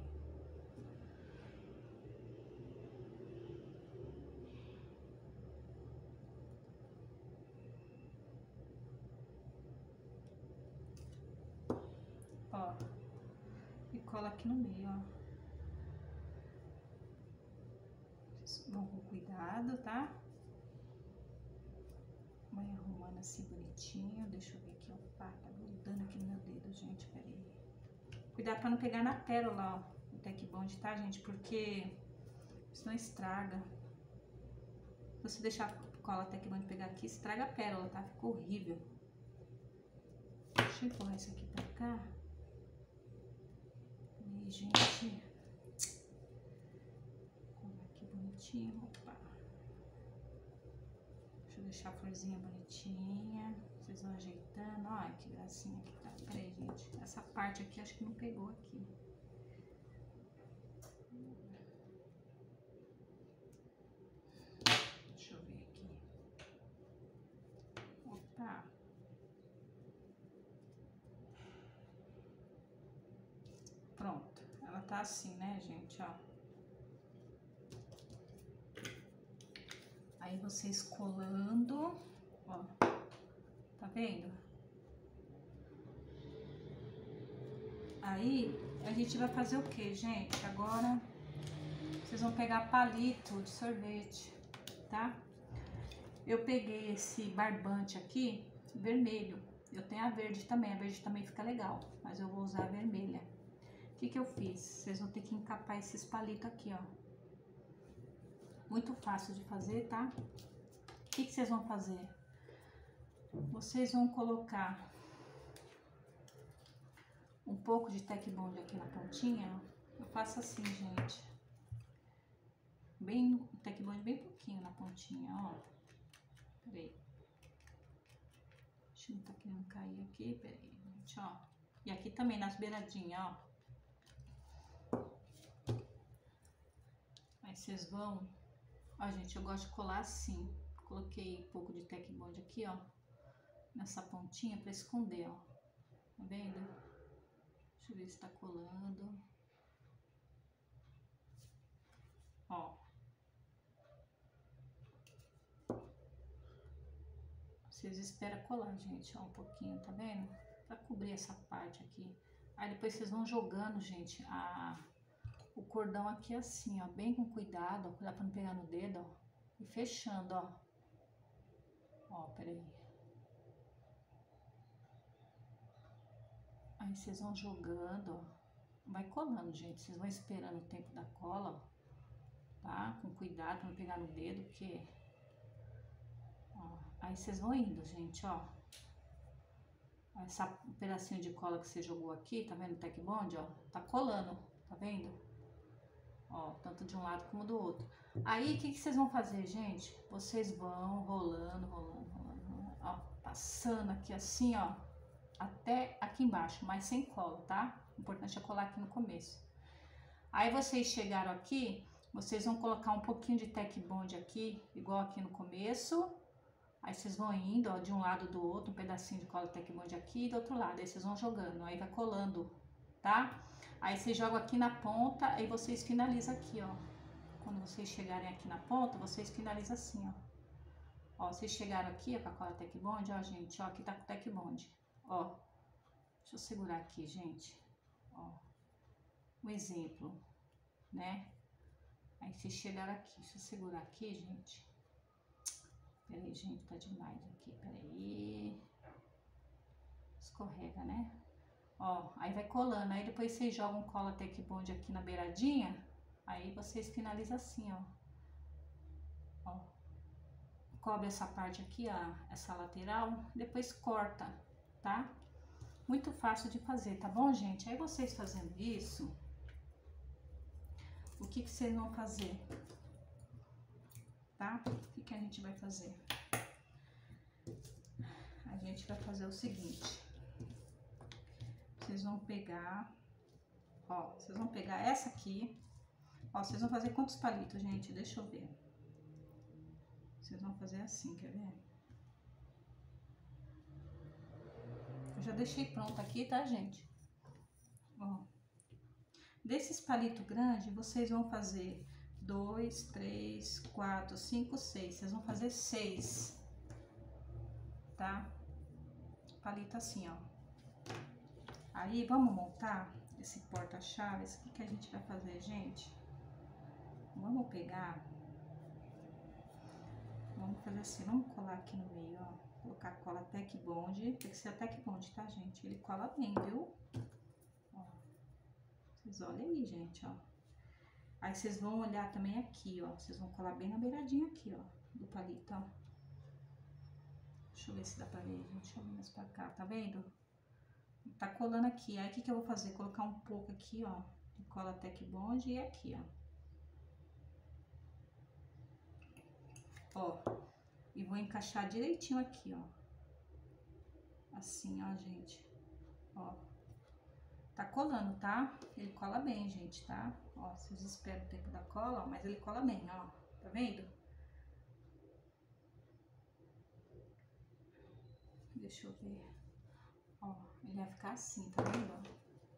cola aqui no meio, ó. Vão com cuidado, tá? Vai arrumando assim bonitinho. Deixa eu ver aqui, ó. Tá grudando aqui no meu dedo, gente. Pera aí. Cuidado pra não pegar na pérola, ó. O Tec Bond, tá, gente? Porque senão estraga. Se você deixar a cola Tec Bond pegar aqui, estraga a pérola, tá? Fica horrível. Deixa eu empurrar isso aqui pra cá. E, gente. Aqui bonitinho. Opa. Deixa eu deixar a florzinha bonitinha. Vocês vão ajeitando. Olha que gracinha que tá. Peraí, gente. Essa parte aqui acho que não pegou aqui. Deixa eu ver aqui. Opa. Pronto. Ela tá assim, né, gente? Ó. Aí vocês colando. Ó. Tá vendo? Aí, a gente vai fazer o que, gente? Agora, vocês vão pegar palito de sorvete, tá? Eu peguei esse barbante aqui, vermelho. Eu tenho a verde também fica legal, mas eu vou usar a vermelha. O que que eu fiz? Vocês vão ter que encapar esses palitos aqui, ó. Muito fácil de fazer, tá? O que que vocês vão fazer? Vocês vão colocar um pouco de Tec Bond aqui na pontinha, ó. Eu faço assim, gente. Bem, Tec Bond bem pouquinho na pontinha, ó. Peraí. Deixa eu não tá querendo cair aqui, peraí, gente, ó. E aqui também nas beiradinhas, ó. Aí vocês vão... Ó, gente, eu gosto de colar assim. Coloquei um pouco de Tec Bond aqui, ó. Nessa pontinha pra esconder, ó. Tá vendo? Deixa eu ver se tá colando. Ó. Vocês esperam colar, gente, ó, um pouquinho, tá vendo? Pra cobrir essa parte aqui. Aí depois vocês vão jogando, gente, o cordão aqui assim, ó, bem com cuidado, ó, cuidado pra não pegar no dedo, ó. E fechando, ó. Ó, peraí. Aí vocês vão jogando, ó. Vai colando, gente. Vocês vão esperando o tempo da cola, ó. Tá? Com cuidado pra não pegar no dedo, porque... Ó, aí vocês vão indo, gente, ó. Esse pedacinho de cola que você jogou aqui, tá vendo o Tec Bond, ó? Tá colando, tá vendo? Ó, tanto de um lado como do outro. Aí, o que que vocês vão fazer, gente? Vocês vão rolando, ó, passando aqui assim, ó, até aqui embaixo, mas sem cola, tá? O importante é colar aqui no começo. Aí, vocês chegaram aqui, vocês vão colocar um pouquinho de Tec Bond aqui, igual aqui no começo. Aí, vocês vão indo, ó, de um lado do outro, um pedacinho de cola Tec Bond aqui e do outro lado. Aí, vocês vão jogando, aí vai colando, tá? Aí, vocês jogam aqui na ponta, aí vocês finalizam aqui, ó. Quando vocês chegarem aqui na ponta, vocês finalizam assim, ó. Ó, vocês chegaram aqui, ó, com a cola Tec Bond, ó, gente, ó, aqui tá com o Tec Bond. Ó, deixa eu segurar aqui, gente. Ó, um exemplo, né? Aí, vocês chegaram aqui, deixa eu segurar aqui, gente. Peraí, gente, tá demais aqui, peraí. Escorrega, né? Ó, aí vai colando, aí depois vocês jogam cola Tec Bond aqui na beiradinha, aí vocês finalizam assim, ó. Ó. Cobre essa parte aqui, ó, essa lateral, depois corta, tá? Muito fácil de fazer, tá bom, gente? Aí vocês fazendo isso, o que que vocês vão fazer? Tá? O que que a gente vai fazer? A gente vai fazer o seguinte. Vocês vão pegar, ó, vocês vão pegar essa aqui, ó, vocês vão fazer quantos palitos, gente? Deixa eu ver. Vocês vão fazer assim, quer ver? Eu já deixei pronto aqui, tá, gente? Ó, desses palitos grandes, vocês vão fazer 2, 3, 4, 5, 6. Vocês vão fazer 6, tá? Palito assim, ó. Aí, vamos montar? esse porta-chaves, o que que a gente vai fazer, gente? Vamos pegar, vamos fazer assim, vamos colar aqui no meio, ó. Colocar cola Tec Bond, tem que ser a Tec Bond, tá, gente? Ele cola bem, viu? Ó, vocês olhem aí, gente, ó. Aí vocês vão olhar também aqui, ó. Vocês vão colar bem na beiradinha aqui, ó, do palito, ó. Deixa eu ver se dá pra ver, gente. Deixa eu vir mais pra cá, tá vendo? Tá colando aqui. Aí o que que eu vou fazer? Colocar um pouco aqui, ó, de cola Tec Bond e aqui, ó. Ó, e vou encaixar direitinho aqui, ó. Assim, ó, gente. Ó. Tá colando, tá? Ele cola bem, gente, tá? Ó, vocês esperam o tempo da cola, ó, mas ele cola bem, ó. Tá vendo? Deixa eu ver. Ó, ele vai ficar assim, tá vendo?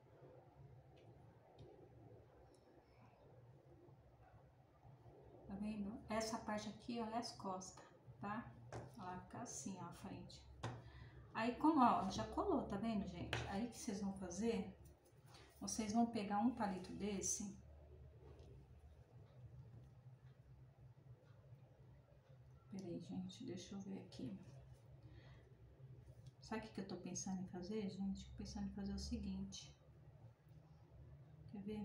Tá vendo? Essa parte aqui, ó, é as costas, tá? Ela vai ficar assim, ó, a frente. Aí, como, ó, já colou, tá vendo, gente? Aí, o que vocês vão fazer? Vocês vão pegar um palito desse. Peraí, gente, deixa eu ver aqui. Sabe o que eu tô pensando em fazer, gente? Tô pensando em fazer o seguinte. Quer ver?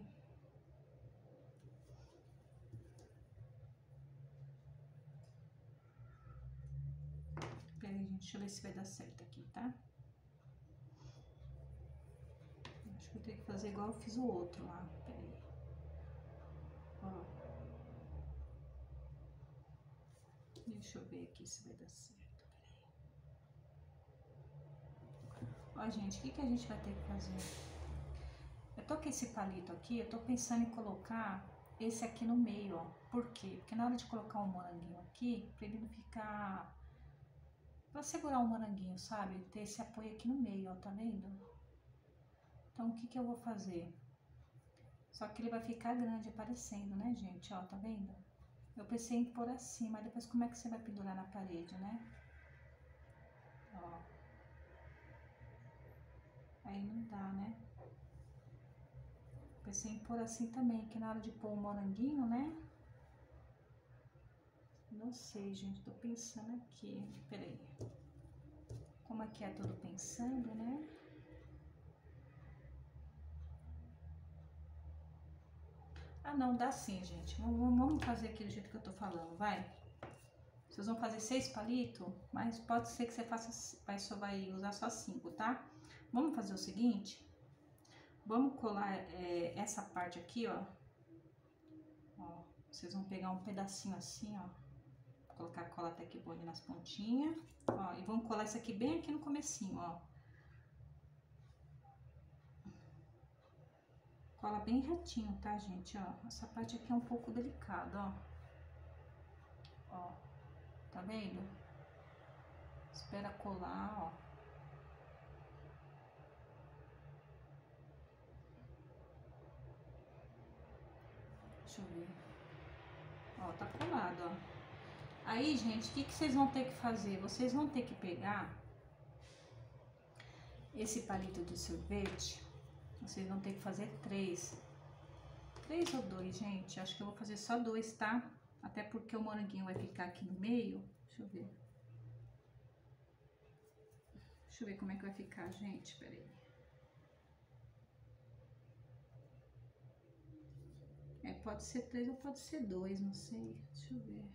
Peraí, gente, deixa eu ver se vai dar certo aqui, tá? Acho que eu tenho que fazer igual eu fiz o outro lá. Peraí. Ó. Deixa eu ver aqui se vai dar certo. Ó, gente, o que que a gente vai ter que fazer? Eu tô com esse palito aqui, eu tô pensando em colocar esse aqui no meio, ó. Por quê? Porque na hora de colocar um moranguinho aqui, pra ele não ficar... Pra segurar um moranguinho, sabe? Ter esse apoio aqui no meio, ó, tá vendo? Então, o que que eu vou fazer? Só que ele vai ficar grande aparecendo, né, gente? Ó, tá vendo? Eu pensei em pôr assim, mas depois como é que você vai pendurar na parede, né? Ó. Aí não dá, né? Pensei em pôr assim também, que na hora de pôr o moranguinho, né? Não sei, gente, tô pensando aqui. Peraí. Como aqui é tudo pensando, né? Ah, não, dá sim, gente. Vamos fazer aqui do jeito que eu tô falando, vai. Vocês vão fazer 6 palitos, mas pode ser que você faça, vai usar só 5, tá? Vamos fazer o seguinte. Vamos colar essa parte aqui, ó. Ó. Vocês vão pegar um pedacinho assim, ó. Colocar a cola Tec Bond nas pontinhas, ó, e vamos colar isso aqui bem aqui no comecinho, ó. Cola bem retinho, tá, gente, ó. Essa parte aqui é um pouco delicada, ó. Ó, tá vendo? Espera colar, ó. Deixa eu ver. Ó, tá colado, ó. Aí, gente, o que que vocês vão ter que fazer? Vocês vão ter que pegar esse palito de sorvete. Vocês vão ter que fazer 3 ou 2, gente. Acho que eu vou fazer só 2, tá? Até porque o moranguinho vai ficar aqui no meio. Deixa eu ver. Deixa eu ver como é que vai ficar, gente. Pera aí. Pode ser 3 ou pode ser 2, não sei. Deixa eu ver.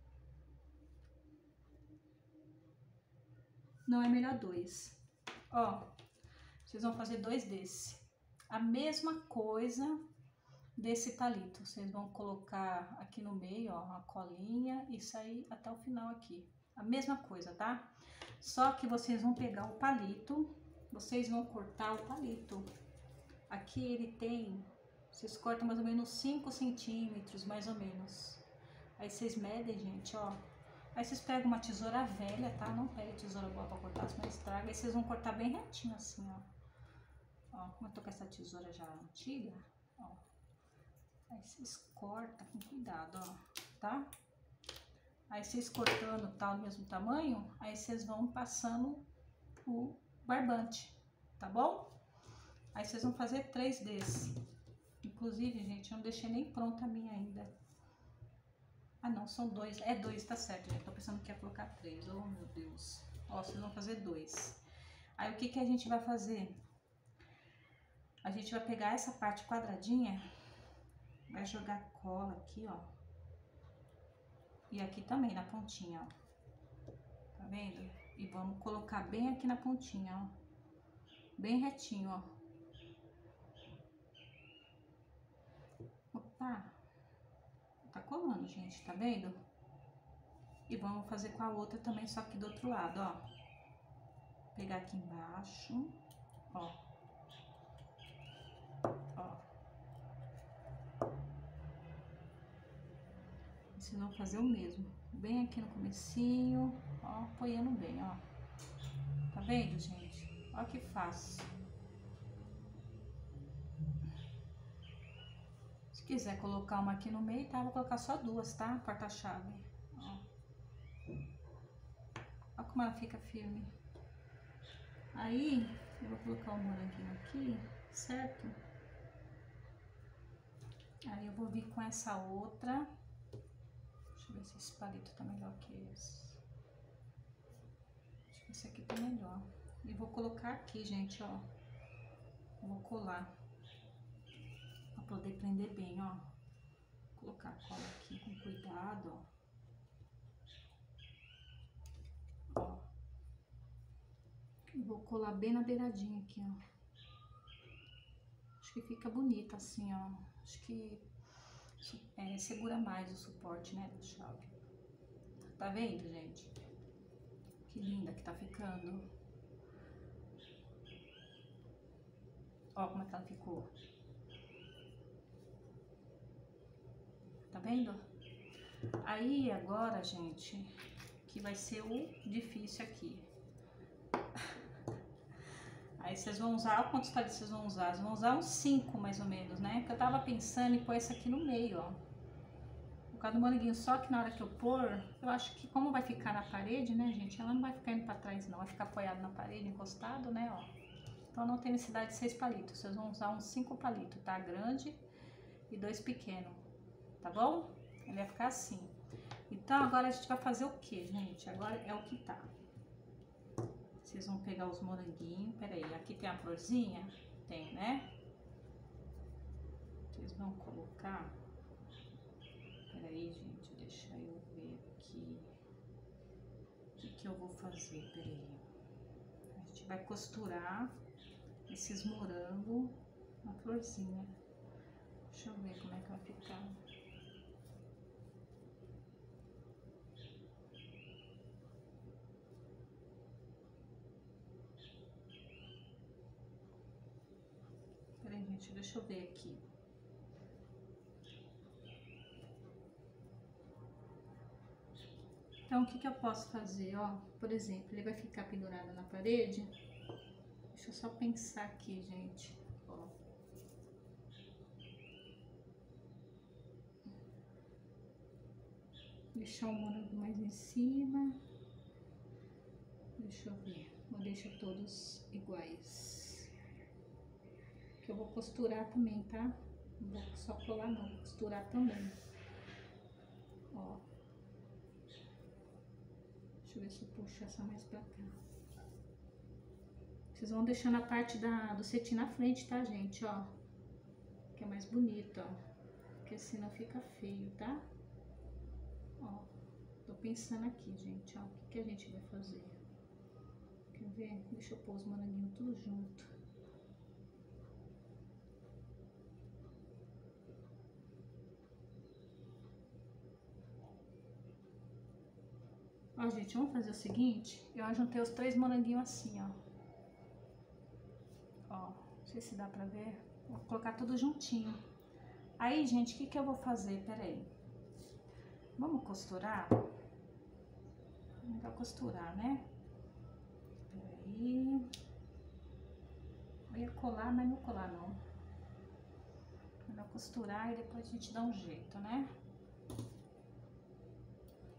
Não, é melhor 2. Ó, vocês vão fazer 2 desse. A mesma coisa desse palito. Vocês vão colocar aqui no meio, ó, a colinha e sair até o final aqui. A mesma coisa, tá? Só que vocês vão pegar o palito, vocês vão cortar o palito. Aqui ele tem, vocês cortam mais ou menos 5 centímetros, mais ou menos. Aí vocês medem, gente, ó. Aí vocês pegam uma tesoura velha, tá? Não pega tesoura boa pra cortar, senão estraga. Aí vocês vão cortar bem retinho assim, ó. Ó, como eu tô com essa tesoura já antiga, ó. Aí vocês cortam com cuidado, ó, tá? Aí vocês cortando tá do mesmo tamanho, aí vocês vão passando o barbante, tá bom? Aí vocês vão fazer 3 desses. Inclusive, gente, eu não deixei nem pronta a minha ainda. Ah, não, são 2. É 2, tá certo, gente. Tô pensando que ia colocar 3. Oh, meu Deus. Ó, vocês vão fazer 2. Aí, o que que a gente vai fazer? A gente vai pegar essa parte quadradinha, vai jogar cola aqui, ó. E aqui também, na pontinha, ó. Tá vendo? E vamos colocar bem aqui na pontinha, ó. Bem retinho, ó. Opa! Tá colando, gente, tá vendo? E vamos fazer com a outra também, só que do outro lado, ó. Pegar aqui embaixo, ó. Ó. Vocês vão fazer o mesmo. Bem aqui no comecinho, ó, apoiando bem, ó. Tá vendo, gente? Ó que fácil. Se quiser colocar uma aqui no meio, tá? Vou colocar só 2, tá? Porta-chave. Ó. Ó como ela fica firme. Aí, eu vou colocar o moranguinho aqui, certo? Aí eu vou vir com essa outra. Deixa eu ver se esse palito tá melhor que esse. Acho que esse aqui tá melhor. E vou colocar aqui, gente, ó. Eu vou colar. Pra poder prender bem, ó. Vou colocar a cola aqui com cuidado, ó. Ó. E vou colar bem na beiradinha aqui, ó. Acho que fica bonita assim, ó. Acho que segura mais o suporte, né, da chave. Tá vendo, gente? Que linda que tá ficando. Ó como é que ela ficou. Tá vendo? Aí agora, gente, que vai ser o difícil aqui. Aí vocês vão usar, olha quantos palitos vocês vão usar. Vocês vão usar uns 5 mais ou menos, né? Porque eu tava pensando em pôr esse aqui no meio, ó. Por causa do moranguinho, só que na hora que eu pôr, eu acho que como vai ficar na parede, né, gente? Ela não vai ficar indo pra trás, não. Vai ficar apoiado na parede, encostado, né, ó. Então não tem necessidade de 6 palitos. Vocês vão usar uns 5 palitos, tá? Grande e 2 pequenos, tá bom? Ele vai ficar assim. Então agora a gente vai fazer o que, gente? Agora é o que tá. Vocês vão pegar os moranguinhos. Peraí, aqui tem a florzinha? Tem, né? Vocês vão colocar. Peraí, gente, deixa eu ver aqui. O que eu vou fazer? Peraí. A gente vai costurar esses morangos na florzinha. Deixa eu ver como é que vai ficar. Peraí, gente, deixa eu ver aqui. Então, o que eu posso fazer, ó? Por exemplo, ele vai ficar pendurado na parede. Deixa eu só pensar aqui, gente. Ó. Deixar o morango mais em cima. Deixa eu ver. Vou deixar todos iguais. Que eu vou costurar também, tá? Não vou só colar, não. Vou costurar também. Ó. Deixa eu ver se eu puxo essa mais pra cá. Vocês vão deixando a parte do cetim na frente, tá, gente? Ó. Que é mais bonito, ó. Porque senão fica feio, tá? Ó. Tô pensando aqui, gente, ó. O que a gente vai fazer? Quer ver? Deixa eu pôr os moranguinhos tudo junto. Ó, gente, vamos fazer o seguinte. Eu juntei os 3 moranguinhos assim, ó. Ó, não sei se dá pra ver. Vou colocar tudo juntinho. Aí, gente, o que eu vou fazer? Pera aí. Vamos costurar? Melhor costurar, né? Peraí. Eu ia colar, mas não vou colar, não. Melhor costurar e depois a gente dá um jeito, né?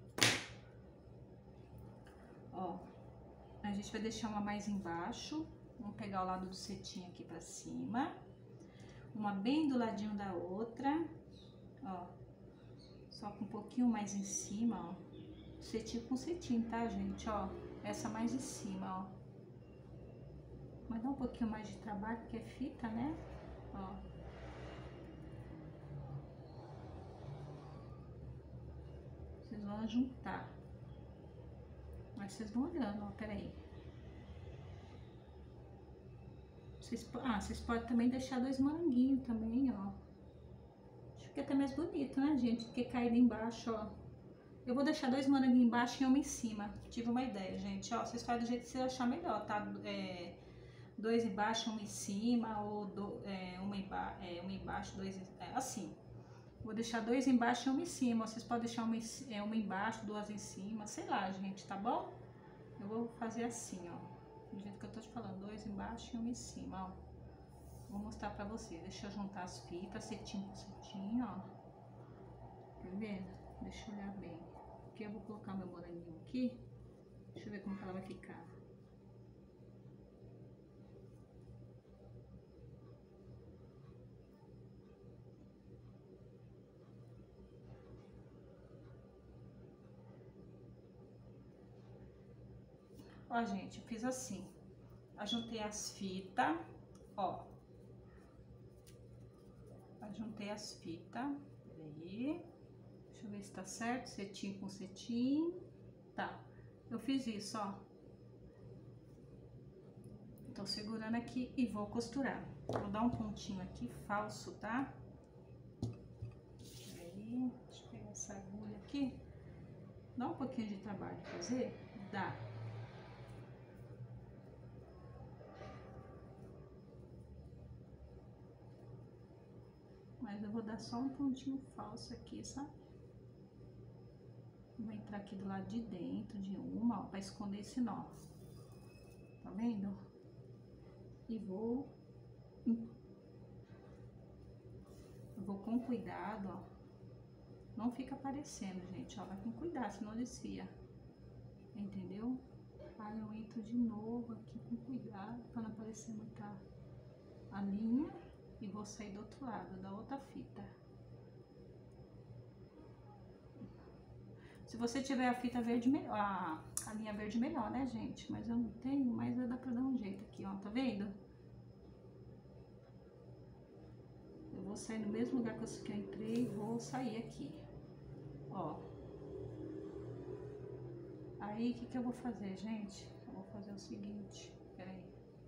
Ó, a gente vai deixar uma mais embaixo, Vamos pegar o lado do cetim aqui pra cima. Uma bem do ladinho da outra. Ó. Só com um pouquinho mais em cima, ó. Cetim com cetim, tá, gente? Ó. Essa mais em cima, ó. Mas dá um pouquinho mais de trabalho, porque é fita, né? Ó. Vocês vão juntar. Mas vocês vão olhando, ó. Peraí. Vocês podem também deixar 2 moranguinhos também, ó. Acho que é até mais bonito, né, gente? Porque caído embaixo, ó. Eu vou deixar 2 moranguinhos embaixo e uma em cima. Tive uma ideia, gente. Ó, vocês fazem do jeito que vocês achar melhor, tá? 2 embaixo, uma em cima, ou uma embaixo, 2 assim. Vou deixar 2 embaixo e uma em cima. Vocês podem deixar uma embaixo, 2 em cima, sei lá, gente, tá bom? Eu vou fazer assim, ó. Do jeito que eu tô te falando, 2 embaixo e uma em cima, ó. Vou mostrar pra vocês. Deixa eu juntar as fitas, cetim com cetim, ó. Tá vendo? Deixa eu olhar bem. Aqui eu vou colocar meu moranguinho aqui. Deixa eu ver como que ela vai ficar. Ó, gente, eu fiz assim. Ajuntei as fitas, ó. Ajuntei as fitas. Peraí. Deixa eu ver se tá certo. Cetim com cetim. Tá. Eu fiz isso, ó. Tô segurando aqui e vou costurar. Vou dar um pontinho aqui, falso, tá? Peraí. Deixa eu pegar essa agulha aqui. Dá um pouquinho de trabalho de fazer? Dá. Mas eu vou dar só um pontinho falso aqui, sabe? Vou entrar aqui do lado de dentro de uma, ó, pra esconder esse nó. Tá vendo? E vou com cuidado, ó. Não fica aparecendo, gente, ó. Vai com cuidado, senão desfia. Entendeu? Aí eu entro de novo aqui com cuidado, pra não aparecer muita a linha. E vou sair do outro lado, da outra fita. Se você tiver a fita verde, melhor, a linha verde melhor, né, gente? Mas eu não tenho, mas dá pra dar um jeito aqui, ó. Tá vendo? Eu vou sair no mesmo lugar que eu entrei, vou sair aqui. Ó. Aí, o que eu vou fazer, gente? Eu vou fazer o seguinte, peraí.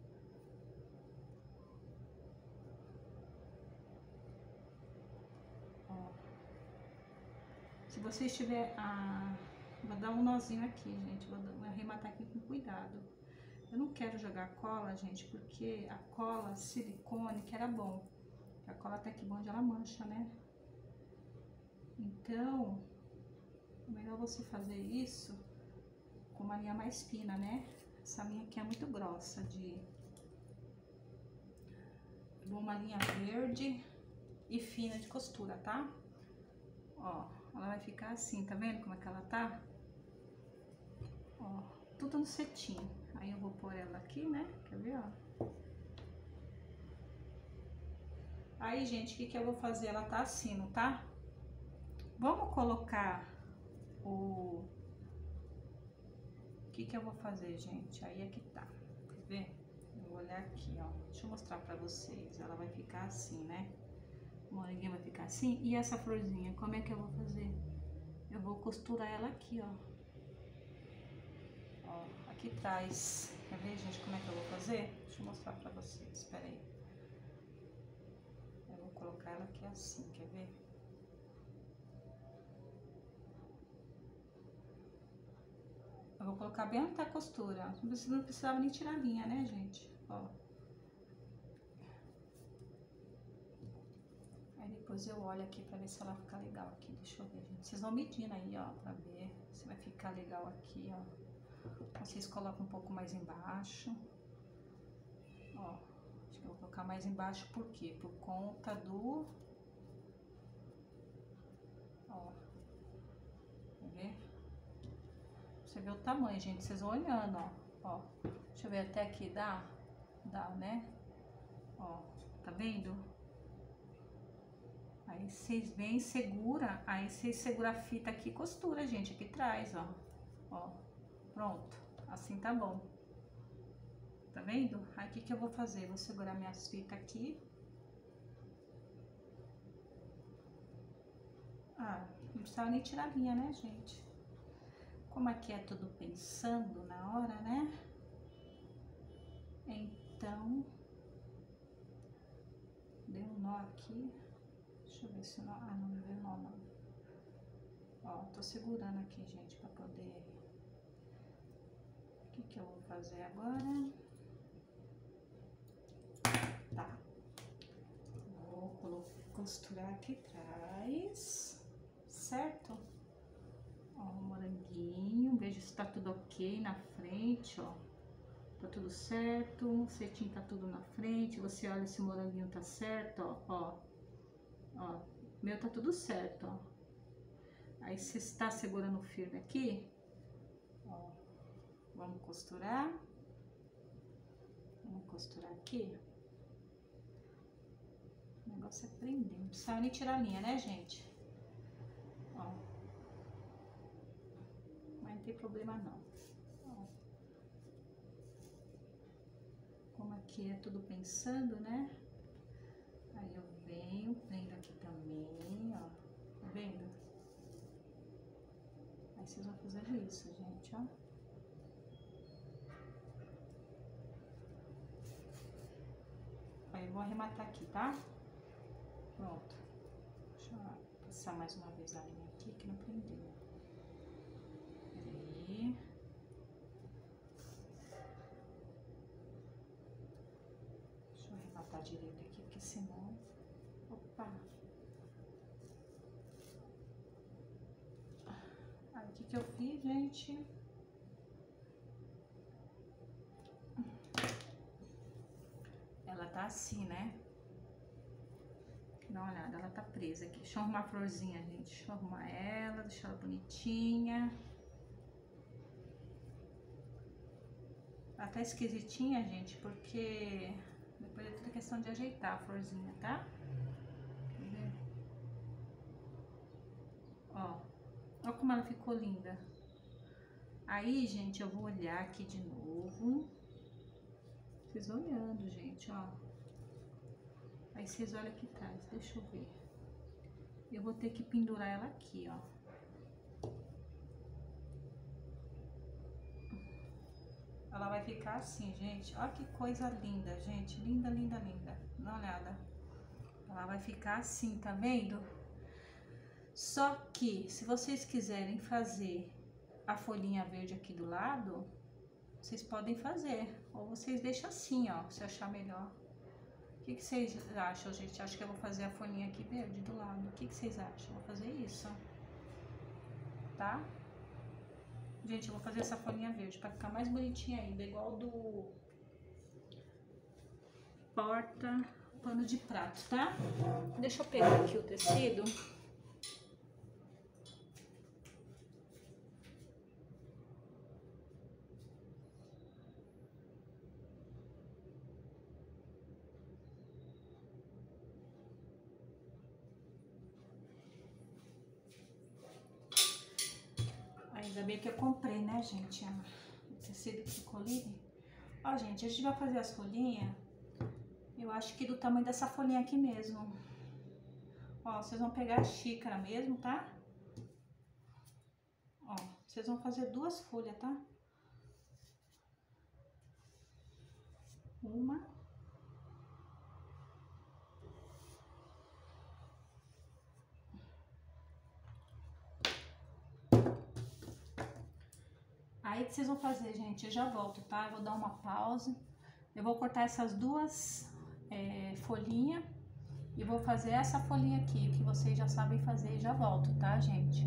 Ó. Se você estiver vou dar um nozinho aqui, gente. Vou arrematar aqui com cuidado. Eu não quero jogar cola, gente, porque a cola silicone que era bom. A cola até que bonde ela mancha, né? Então, é melhor você fazer isso com uma linha mais fina, né? Essa linha aqui é muito grossa uma linha verde e fina de costura, tá? Ó, ela vai ficar assim, tá vendo como é que ela tá? Ó, tudo no cetim. Aí eu vou pôr ela aqui, né? Quer ver, ó? Aí, gente, o que eu vou fazer? Ela tá assim, não tá? Vamos colocar o que eu vou fazer, gente? Aí é que tá. Quer ver? Eu vou olhar aqui, ó. Deixa eu mostrar pra vocês. Ela vai ficar assim, né? O moranguinho vai ficar assim. E essa florzinha, como é que eu vou fazer? Eu vou costurar ela aqui, ó. Ó, aqui atrás. Quer ver, gente, como é que eu vou fazer? Deixa eu mostrar pra vocês. Espera aí. Eu vou colocar ela aqui assim, quer ver? Eu vou colocar bem onde tá a costura. Não precisava nem tirar a linha, né, gente? Ó. Aí depois eu olho aqui pra ver se ela fica legal aqui. Deixa eu ver, gente. Vocês vão medindo aí, ó, pra ver se vai ficar legal aqui, ó. Vocês colocam um pouco mais embaixo. Ó, acho que eu vou colocar mais embaixo, por quê? Por conta do... Ó. Quer ver? Você vê o tamanho, gente. Vocês vão olhando, ó. Ó. Deixa eu ver até aqui, dá? Dá, né? Ó, tá vendo? Aí vocês vêm, segura, aí vocês seguram a fita aqui e costura, gente, aqui atrás, ó. Ó, pronto. Assim tá bom. Tá vendo? Aí o que que eu vou fazer? Vou segurar minhas fitas aqui. Ah, não precisava nem tirar a linha, né, gente? Como aqui é tudo pensando na hora, né? Então, deu um nó aqui. Deixa eu ver se não... Ah, não deu nó, não. Ó, tô segurando aqui, gente, pra poder... O que que eu vou fazer agora? Tá. Vou costurar aqui atrás, certo? Ó, o moranguinho, veja se tá tudo ok na frente, ó. Tá tudo certo, o cetim tá tudo na frente, você olha se o moranguinho tá certo, ó. Ó, meu tá tudo certo, ó. Aí você está segurando firme aqui, ó. Vamos costurar. Vamos costurar aqui. O negócio é prender, não precisa nem tirar a linha, né, gente? Ó. Mas não tem problema não. Ó. Como aqui é tudo pensando, né? Aí eu venho, prendo aqui também, ó. Tá vendo? Aí vocês vão fazendo isso, gente, ó. Aí eu vou arrematar aqui, tá? Pronto. Deixa eu passar mais uma vez a linha aqui, que não prendeu. Peraí. Deixa eu arrematar direito aqui, porque senão... Opa! Aí, o que que eu fiz, gente? Ela tá assim, né? Dá uma olhada, ela tá presa aqui. Deixa eu arrumar a florzinha, gente. Deixa eu arrumar ela, deixar ela bonitinha. Ela tá esquisitinha, gente, porque depois é tudo questão de ajeitar a florzinha, tá? Quer ver? Ó, ó como ela ficou linda. Aí, gente, eu vou olhar aqui de novo. Vocês vão olhando, gente, ó. Aí vocês olham aqui atrás, deixa eu ver. Eu vou ter que pendurar ela aqui, ó. Ela vai ficar assim, gente. Olha que coisa linda, gente. Linda, linda, linda. Dá uma olhada. Ela vai ficar assim, tá vendo? Só que, se vocês quiserem fazer a folhinha verde aqui do lado, vocês podem fazer. Ou vocês deixam assim, ó, se achar melhor. O que que vocês acham, gente? Acho que eu vou fazer a folhinha aqui verde do lado. O que que vocês acham? Vou fazer isso, tá? Gente, eu vou fazer essa folhinha verde pra ficar mais bonitinha ainda, igual do porta pano de prato, tá? Deixa eu pegar aqui o tecido. Ainda bem que eu comprei, né, gente? O tecido que ficou livre. Ó, gente, a gente vai fazer as folhinhas. Eu acho que do tamanho dessa folhinha aqui mesmo. Ó, vocês vão pegar a xícara mesmo, tá? Ó, vocês vão fazer 2 folhas, tá? Uma. Aí o que vocês vão fazer, gente? Eu já volto, tá? Eu vou dar uma pausa. Eu vou cortar essas 2 folhinhas e vou fazer essa folhinha aqui, que vocês já sabem fazer, e já volto, tá, gente?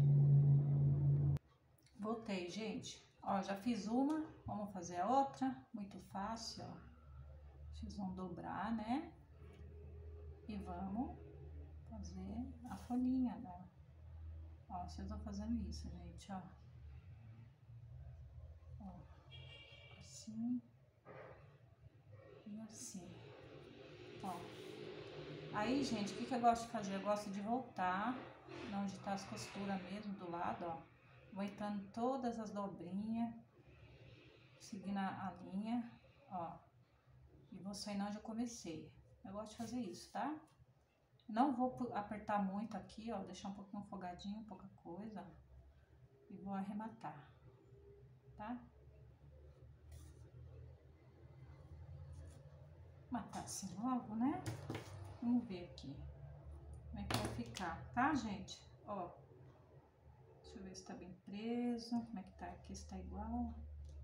Voltei, gente. Ó, já fiz uma, vamos fazer a outra. Muito fácil, ó. Vocês vão dobrar, né? E vamos fazer a folhinha, né? Ó, vocês vão fazendo isso, gente, ó. Ó, assim. E Assim. Ó. Aí, gente, o que que eu gosto de fazer? Eu gosto de voltar onde tá as costuras mesmo, do lado, ó. Vou entrando todas as dobrinhas, seguindo a linha, ó. E vou saindo onde eu comecei. Eu gosto de fazer isso, tá? Não vou apertar muito aqui, ó. Deixar um pouquinho folgadinho, pouca coisa. E vou arrematar, tá? Matar assim logo, né? Vamos ver aqui como é que vai ficar, tá, gente? Ó, deixa eu ver se tá bem preso, como é que tá aqui, se tá igual.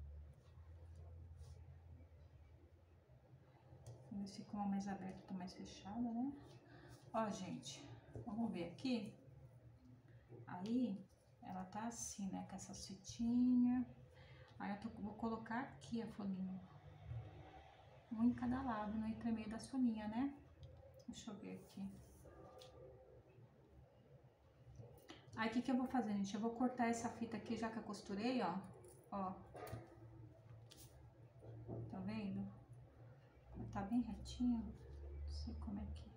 Vamos ver se ficou mais aberta, tá mais fechada, né? Ó, gente, vamos ver aqui. Aí, ela tá assim, né, com essas fitinhas. Aí vou colocar aqui a folhinha. Um em cada lado, no entremeio das folhinhas, né? Deixa eu ver aqui. Aí, o que que eu vou fazer, gente? Eu vou cortar essa fita aqui, já que eu costurei, ó. Ó. Tá vendo? Tá bem retinho. Não sei como é que...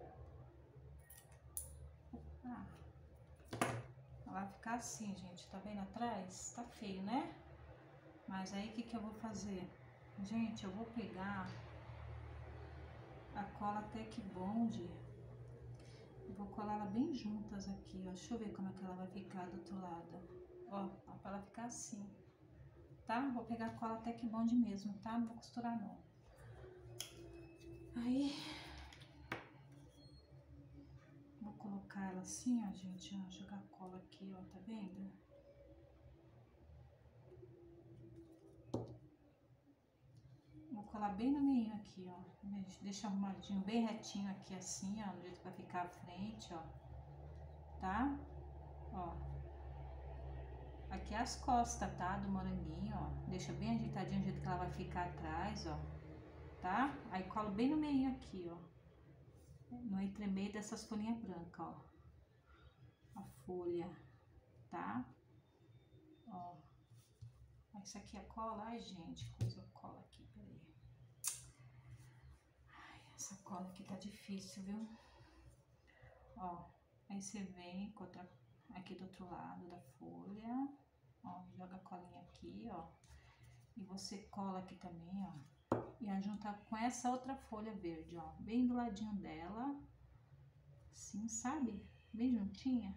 Opa. Ela vai ficar assim, gente. Tá vendo atrás? Tá feio, né? Mas aí, o que que eu vou fazer? Gente, eu vou pegar a cola Tec Bond. Eu vou colar ela bem juntas aqui, ó. Deixa eu ver como é que ela vai ficar do outro lado. Ó, pra ela ficar assim, tá? Vou pegar a cola Tec Bond mesmo, tá? Não vou costurar, não. Aí, vou colocar ela assim, ó, gente, ó. Jogar a cola aqui, ó, tá vendo? Vou colar bem no meio aqui, ó. Deixa arrumadinho, bem retinho aqui assim, ó. Do jeito que vai ficar a frente, ó. Tá? Ó. Aqui é as costas, tá? Do moranguinho, ó. Deixa bem ajeitadinho do jeito que ela vai ficar atrás, ó. Tá? Aí colo bem no meio aqui, ó. No entremeio dessas folhinhas brancas, ó. A folha, tá? Ó. Isso aqui é cola. Ai, gente, coisa cola aqui, peraí. Ai, essa cola aqui tá difícil, viu? Ó. Aí você vem com outra aqui do outro lado da folha. Ó, joga a colinha aqui, ó. E você cola aqui também, ó. E a juntar com essa outra folha verde, ó. Bem do ladinho dela. Assim, sabe? Bem juntinha.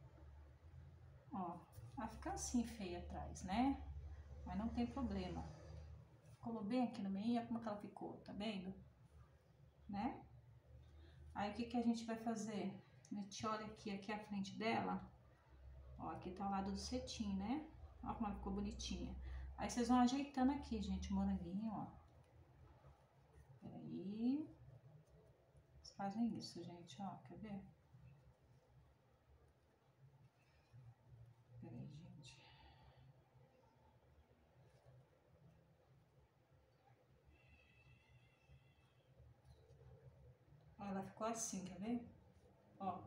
Ó. Vai ficar assim feia atrás, né? Mas não tem problema. Colou bem aqui no meio, olha como que ela ficou, tá vendo? Né? Aí o que que a gente vai fazer? A gente olha aqui a frente dela. Ó, aqui tá o lado do cetim, né? Ó como ela ficou bonitinha. Aí vocês vão ajeitando aqui, gente, o moranguinho, ó. Peraí. Vocês fazem isso, gente, ó. Quer ver? Peraí, gente. Ó, ela ficou assim, quer ver? Ó.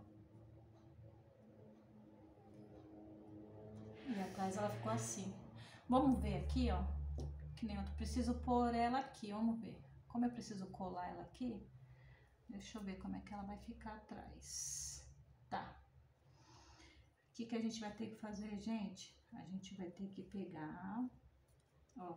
E atrás ela ficou assim. Vamos ver aqui, ó. Que nem eu preciso pôr ela aqui, vamos ver. Como eu preciso colar ela aqui, deixa eu ver como é que ela vai ficar atrás. Tá. O que que a gente vai ter que fazer, gente? A gente vai ter que pegar, ó.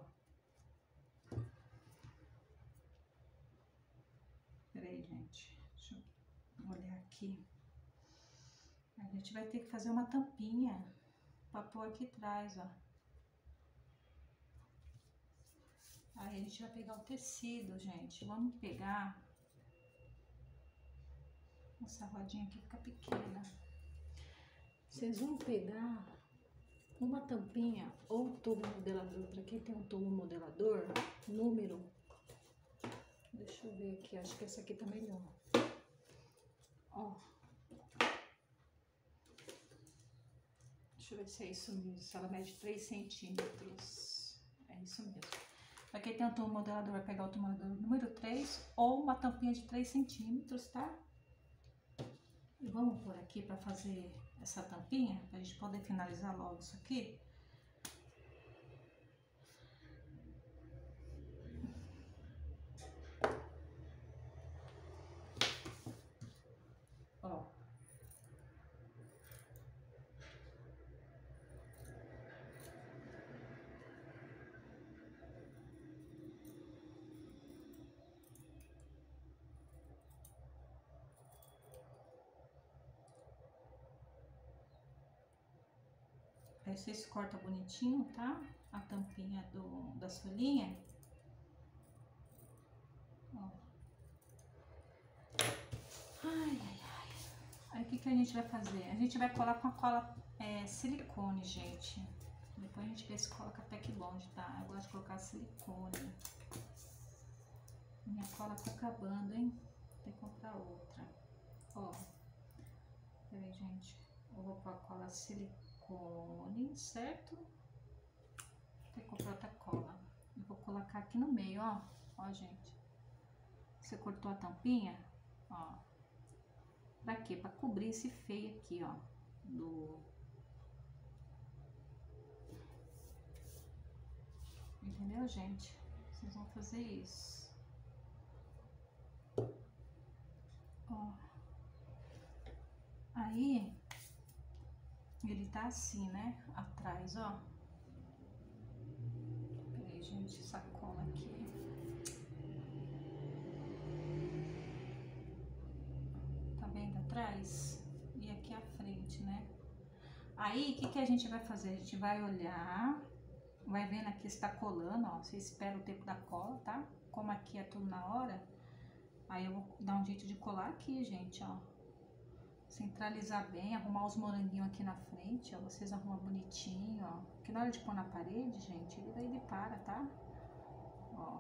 Peraí, gente. Deixa eu olhar aqui. A gente vai ter que fazer uma tampinha pra pôr aqui atrás, ó. Aí a gente vai pegar o tecido, gente. Vamos pegar. Essa rodinha aqui fica pequena. Vocês vão pegar uma tampinha ou tubo modelador. Pra quem tem um tubo modelador, número. Deixa eu ver aqui, acho que essa aqui tá melhor. Ó. Deixa eu ver se é isso mesmo. Se ela mede 3 centímetros. É isso mesmo. Pra quem tem um tubo modelador, vai pegar o tubo modelador número 3 ou uma tampinha de 3 centímetros, tá? E vamos por aqui pra fazer essa tampinha, pra gente poder finalizar logo isso aqui. Ó. Aí vocês cortam bonitinho, tá? A tampinha das folhinhas. Ó. Ai, ai, ai. Aí o que a gente vai fazer? A gente vai colar com a cola silicone, gente. Depois a gente vê se coloca até que longe, tá? Eu gosto de colocar silicone. Minha cola tá acabando, hein? Tem que comprar outra. Ó. Peraí, gente. Eu vou pôr a cola silicone, certo? Tem que comprar outra cola. Eu vou colocar aqui no meio, ó. Ó, gente. Você cortou a tampinha? Ó. Pra quê? Pra cobrir esse feio aqui, ó. Entendeu, gente? Vocês vão fazer isso. Ó. Aí, ele tá assim, né? Atrás, ó. Peraí, gente, essa cola aqui. Tá vendo atrás? E aqui à frente, né? Aí, o que a gente vai fazer? A gente vai olhar, vai vendo aqui se tá colando, ó. Você espera o tempo da cola, tá? Como aqui é tudo na hora, aí eu vou dar um jeito de colar aqui, gente, ó. Centralizar bem, arrumar os moranguinhos aqui na frente, ó. Vocês arrumam bonitinho, ó. Porque na hora de pôr na parede, gente, ele para, tá? Ó.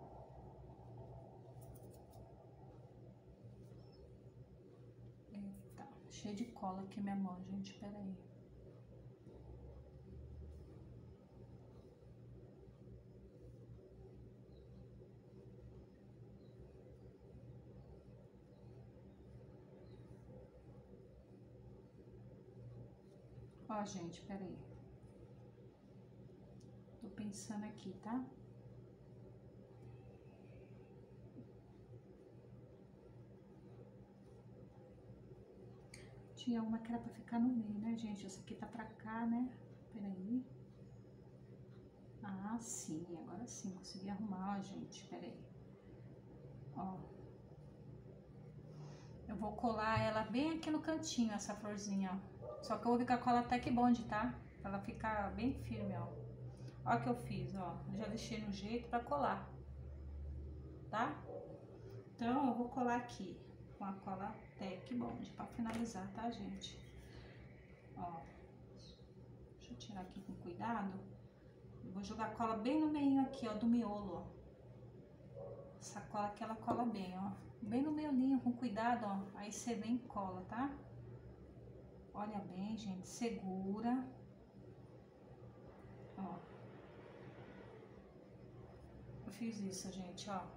Eita, cheio de cola aqui minha mão, gente, pera aí. Ó, gente, peraí. Tô pensando aqui, tá? Tinha uma que era pra ficar no meio, né, gente? Essa aqui tá pra cá, né? Peraí. Ah, sim, agora sim, consegui arrumar, ó, gente, peraí. Ó. Eu vou colar ela bem aqui no cantinho, essa florzinha, ó. Só que eu vou ficar com ela até que bonde, tá? Pra ela ficar bem firme, ó. Ó o que eu fiz, ó. Eu já deixei no jeito pra colar. Tá? Então, eu vou colar aqui com a cola Tec Bond pra finalizar, tá, gente? Ó. Deixa eu tirar aqui com cuidado. Eu vou jogar a cola bem no meio aqui, ó, do miolo, ó. Essa cola aqui, ela cola bem, ó. Bem no miolinho, com cuidado, ó. Aí você vem e cola, tá? Olha bem, gente, segura. Ó. Eu fiz isso, gente, ó.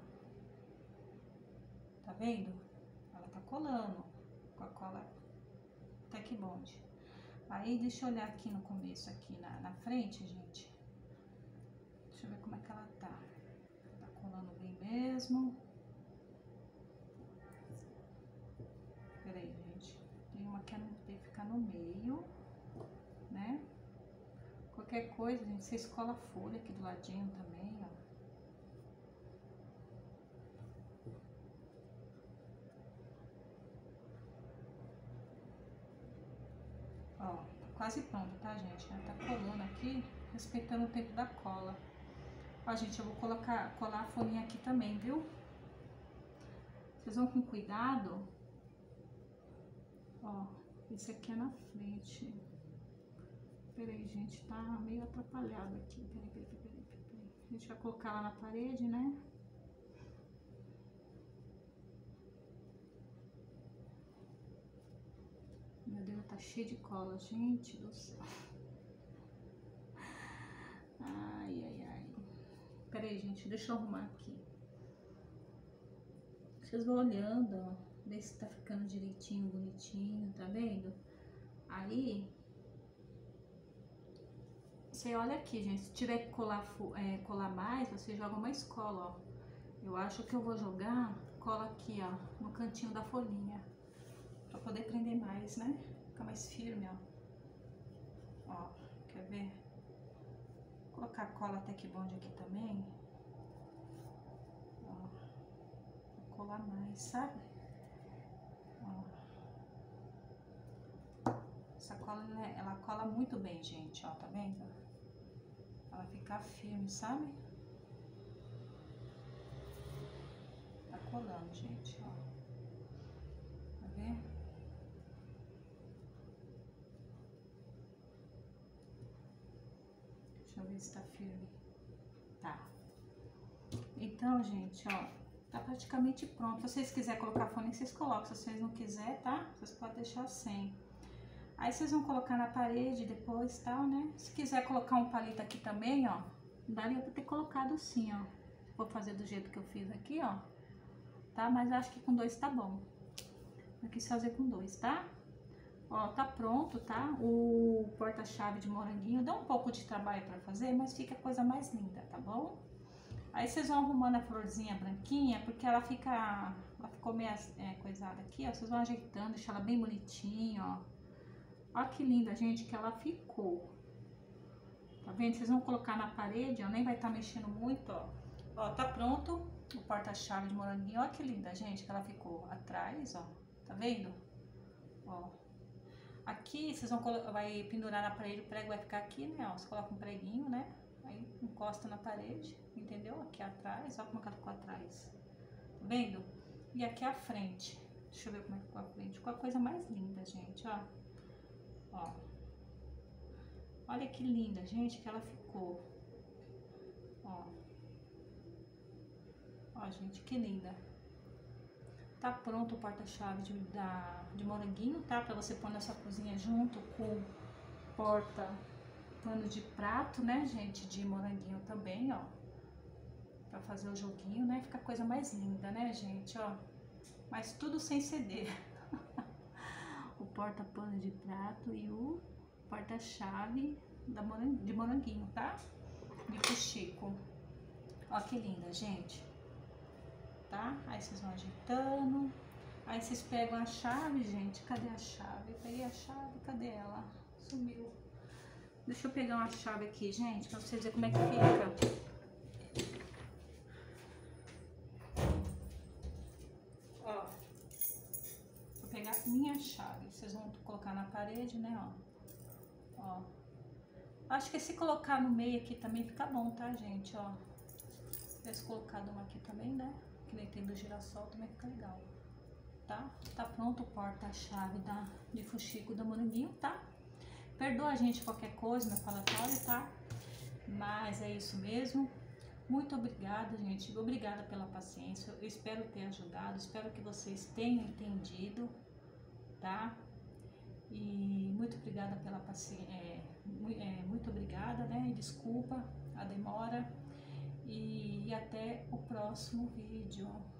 Tá vendo? Ela tá colando com a cola Tec Bond. Aí, deixa eu olhar aqui no começo, aqui na frente, gente. Deixa eu ver como é que ela tá. Tá colando bem mesmo. Peraí, gente. Tem uma que não tem que ficar no meio, né? Qualquer coisa, gente, vocês colam a folha aqui do ladinho também, ó. Ó, tá quase pronto, tá, gente? Ela tá colando aqui, respeitando o tempo da cola. Ó, gente, eu vou colar a folhinha aqui também, viu? Vocês vão com cuidado. Ó, esse aqui é na frente. Peraí, gente, tá meio atrapalhado aqui. Peraí. A gente vai colocar lá na parede, né? Meu Deus, tá cheio de cola, gente do céu. Ai. Peraí, gente, deixa eu arrumar aqui. Vocês vão olhando, ó. Ver se tá ficando direitinho, bonitinho, tá vendo? Aí, você olha aqui, gente. Se tiver que colar mais, você joga mais cola, ó. Eu acho que eu vou jogar cola aqui, ó, no cantinho da folhinha. Pra poder prender mais, né? Ficar mais firme, ó. Ó, quer ver? Vou colocar cola Tec Bond aqui também. Ó, pra colar mais, sabe? Ó. Essa cola, ela cola muito bem, gente, ó, tá vendo? Ela fica firme, sabe? Tá colando, gente, ó. Tá vendo? Deixa eu ver se tá firme. Tá. Então, gente, ó, tá praticamente pronto. Se vocês quiserem colocar fone, vocês colocam. Se vocês não quiserem, tá? Vocês podem deixar sem. Aí vocês vão colocar na parede depois, tal, né? Se quiser colocar um palito aqui também, ó, daria pra ter colocado sim, ó. Vou fazer do jeito que eu fiz aqui, ó. Tá? Mas acho que com 2 tá bom. Eu quis fazer com 2, tá? Ó, tá pronto, tá? O porta-chave de moranguinho dá um pouco de trabalho pra fazer, mas fica a coisa mais linda, tá bom? Aí vocês vão arrumando a florzinha branquinha, porque ela ficou meio coisada aqui, ó. Vocês vão ajeitando, deixar ela bem bonitinha, ó. Olha que linda, gente, que ela ficou. Tá vendo? Vocês vão colocar na parede, ó, nem vai estar mexendo muito, ó. Ó, tá pronto o porta-chave de moranguinho. Olha que linda, gente, que ela ficou atrás, ó. Tá vendo? Ó. Aqui vocês vai pendurar na parede, o prego vai ficar aqui, né, ó. Você coloca um preguinho, né? Aí encosta na parede, entendeu? Aqui atrás, ó como ela ficou atrás. Tá vendo? E aqui a frente. Deixa eu ver como é que ficou a frente. Ficou a coisa mais linda, gente, ó. Ó, olha que linda, gente, que ela ficou. Ó, ó, gente, que linda. Tá pronto o porta-chave de moranguinho, tá? Pra você pôr na sua cozinha junto com pano de prato, né, gente, de moranguinho também, ó. Pra fazer o joguinho, né? Fica a coisa mais linda, né, gente, ó. Mas tudo sem ceder. O porta-pano de prato e o porta-chave de moranguinho, tá? De fuxico. Ó que linda, gente. Tá? Aí vocês vão ajeitando. Aí vocês pegam a chave, gente. Cadê a chave? Eu peguei a chave, cadê ela? Sumiu. Deixa eu pegar uma chave aqui, gente, pra vocês verem como é que fica. Ó. Vou pegar a minha chave. Vocês vão colocar na parede, né, ó. Ó. Acho que se colocar no meio aqui também fica bom, tá, gente? Ó. Se tivesse colocado uma aqui também, né? Que nem tem do girassol, também fica legal. Tá? Tá pronto o porta-chave de fuxico do moranguinho, tá? Perdoa a gente qualquer coisa no falatório, tá? Mas é isso mesmo. Muito obrigada, gente. Obrigada pela paciência. Eu espero ter ajudado. Espero que vocês tenham entendido, tá? E muito obrigada pela paciência. Muito obrigada, né? Desculpa a demora. E até o próximo vídeo.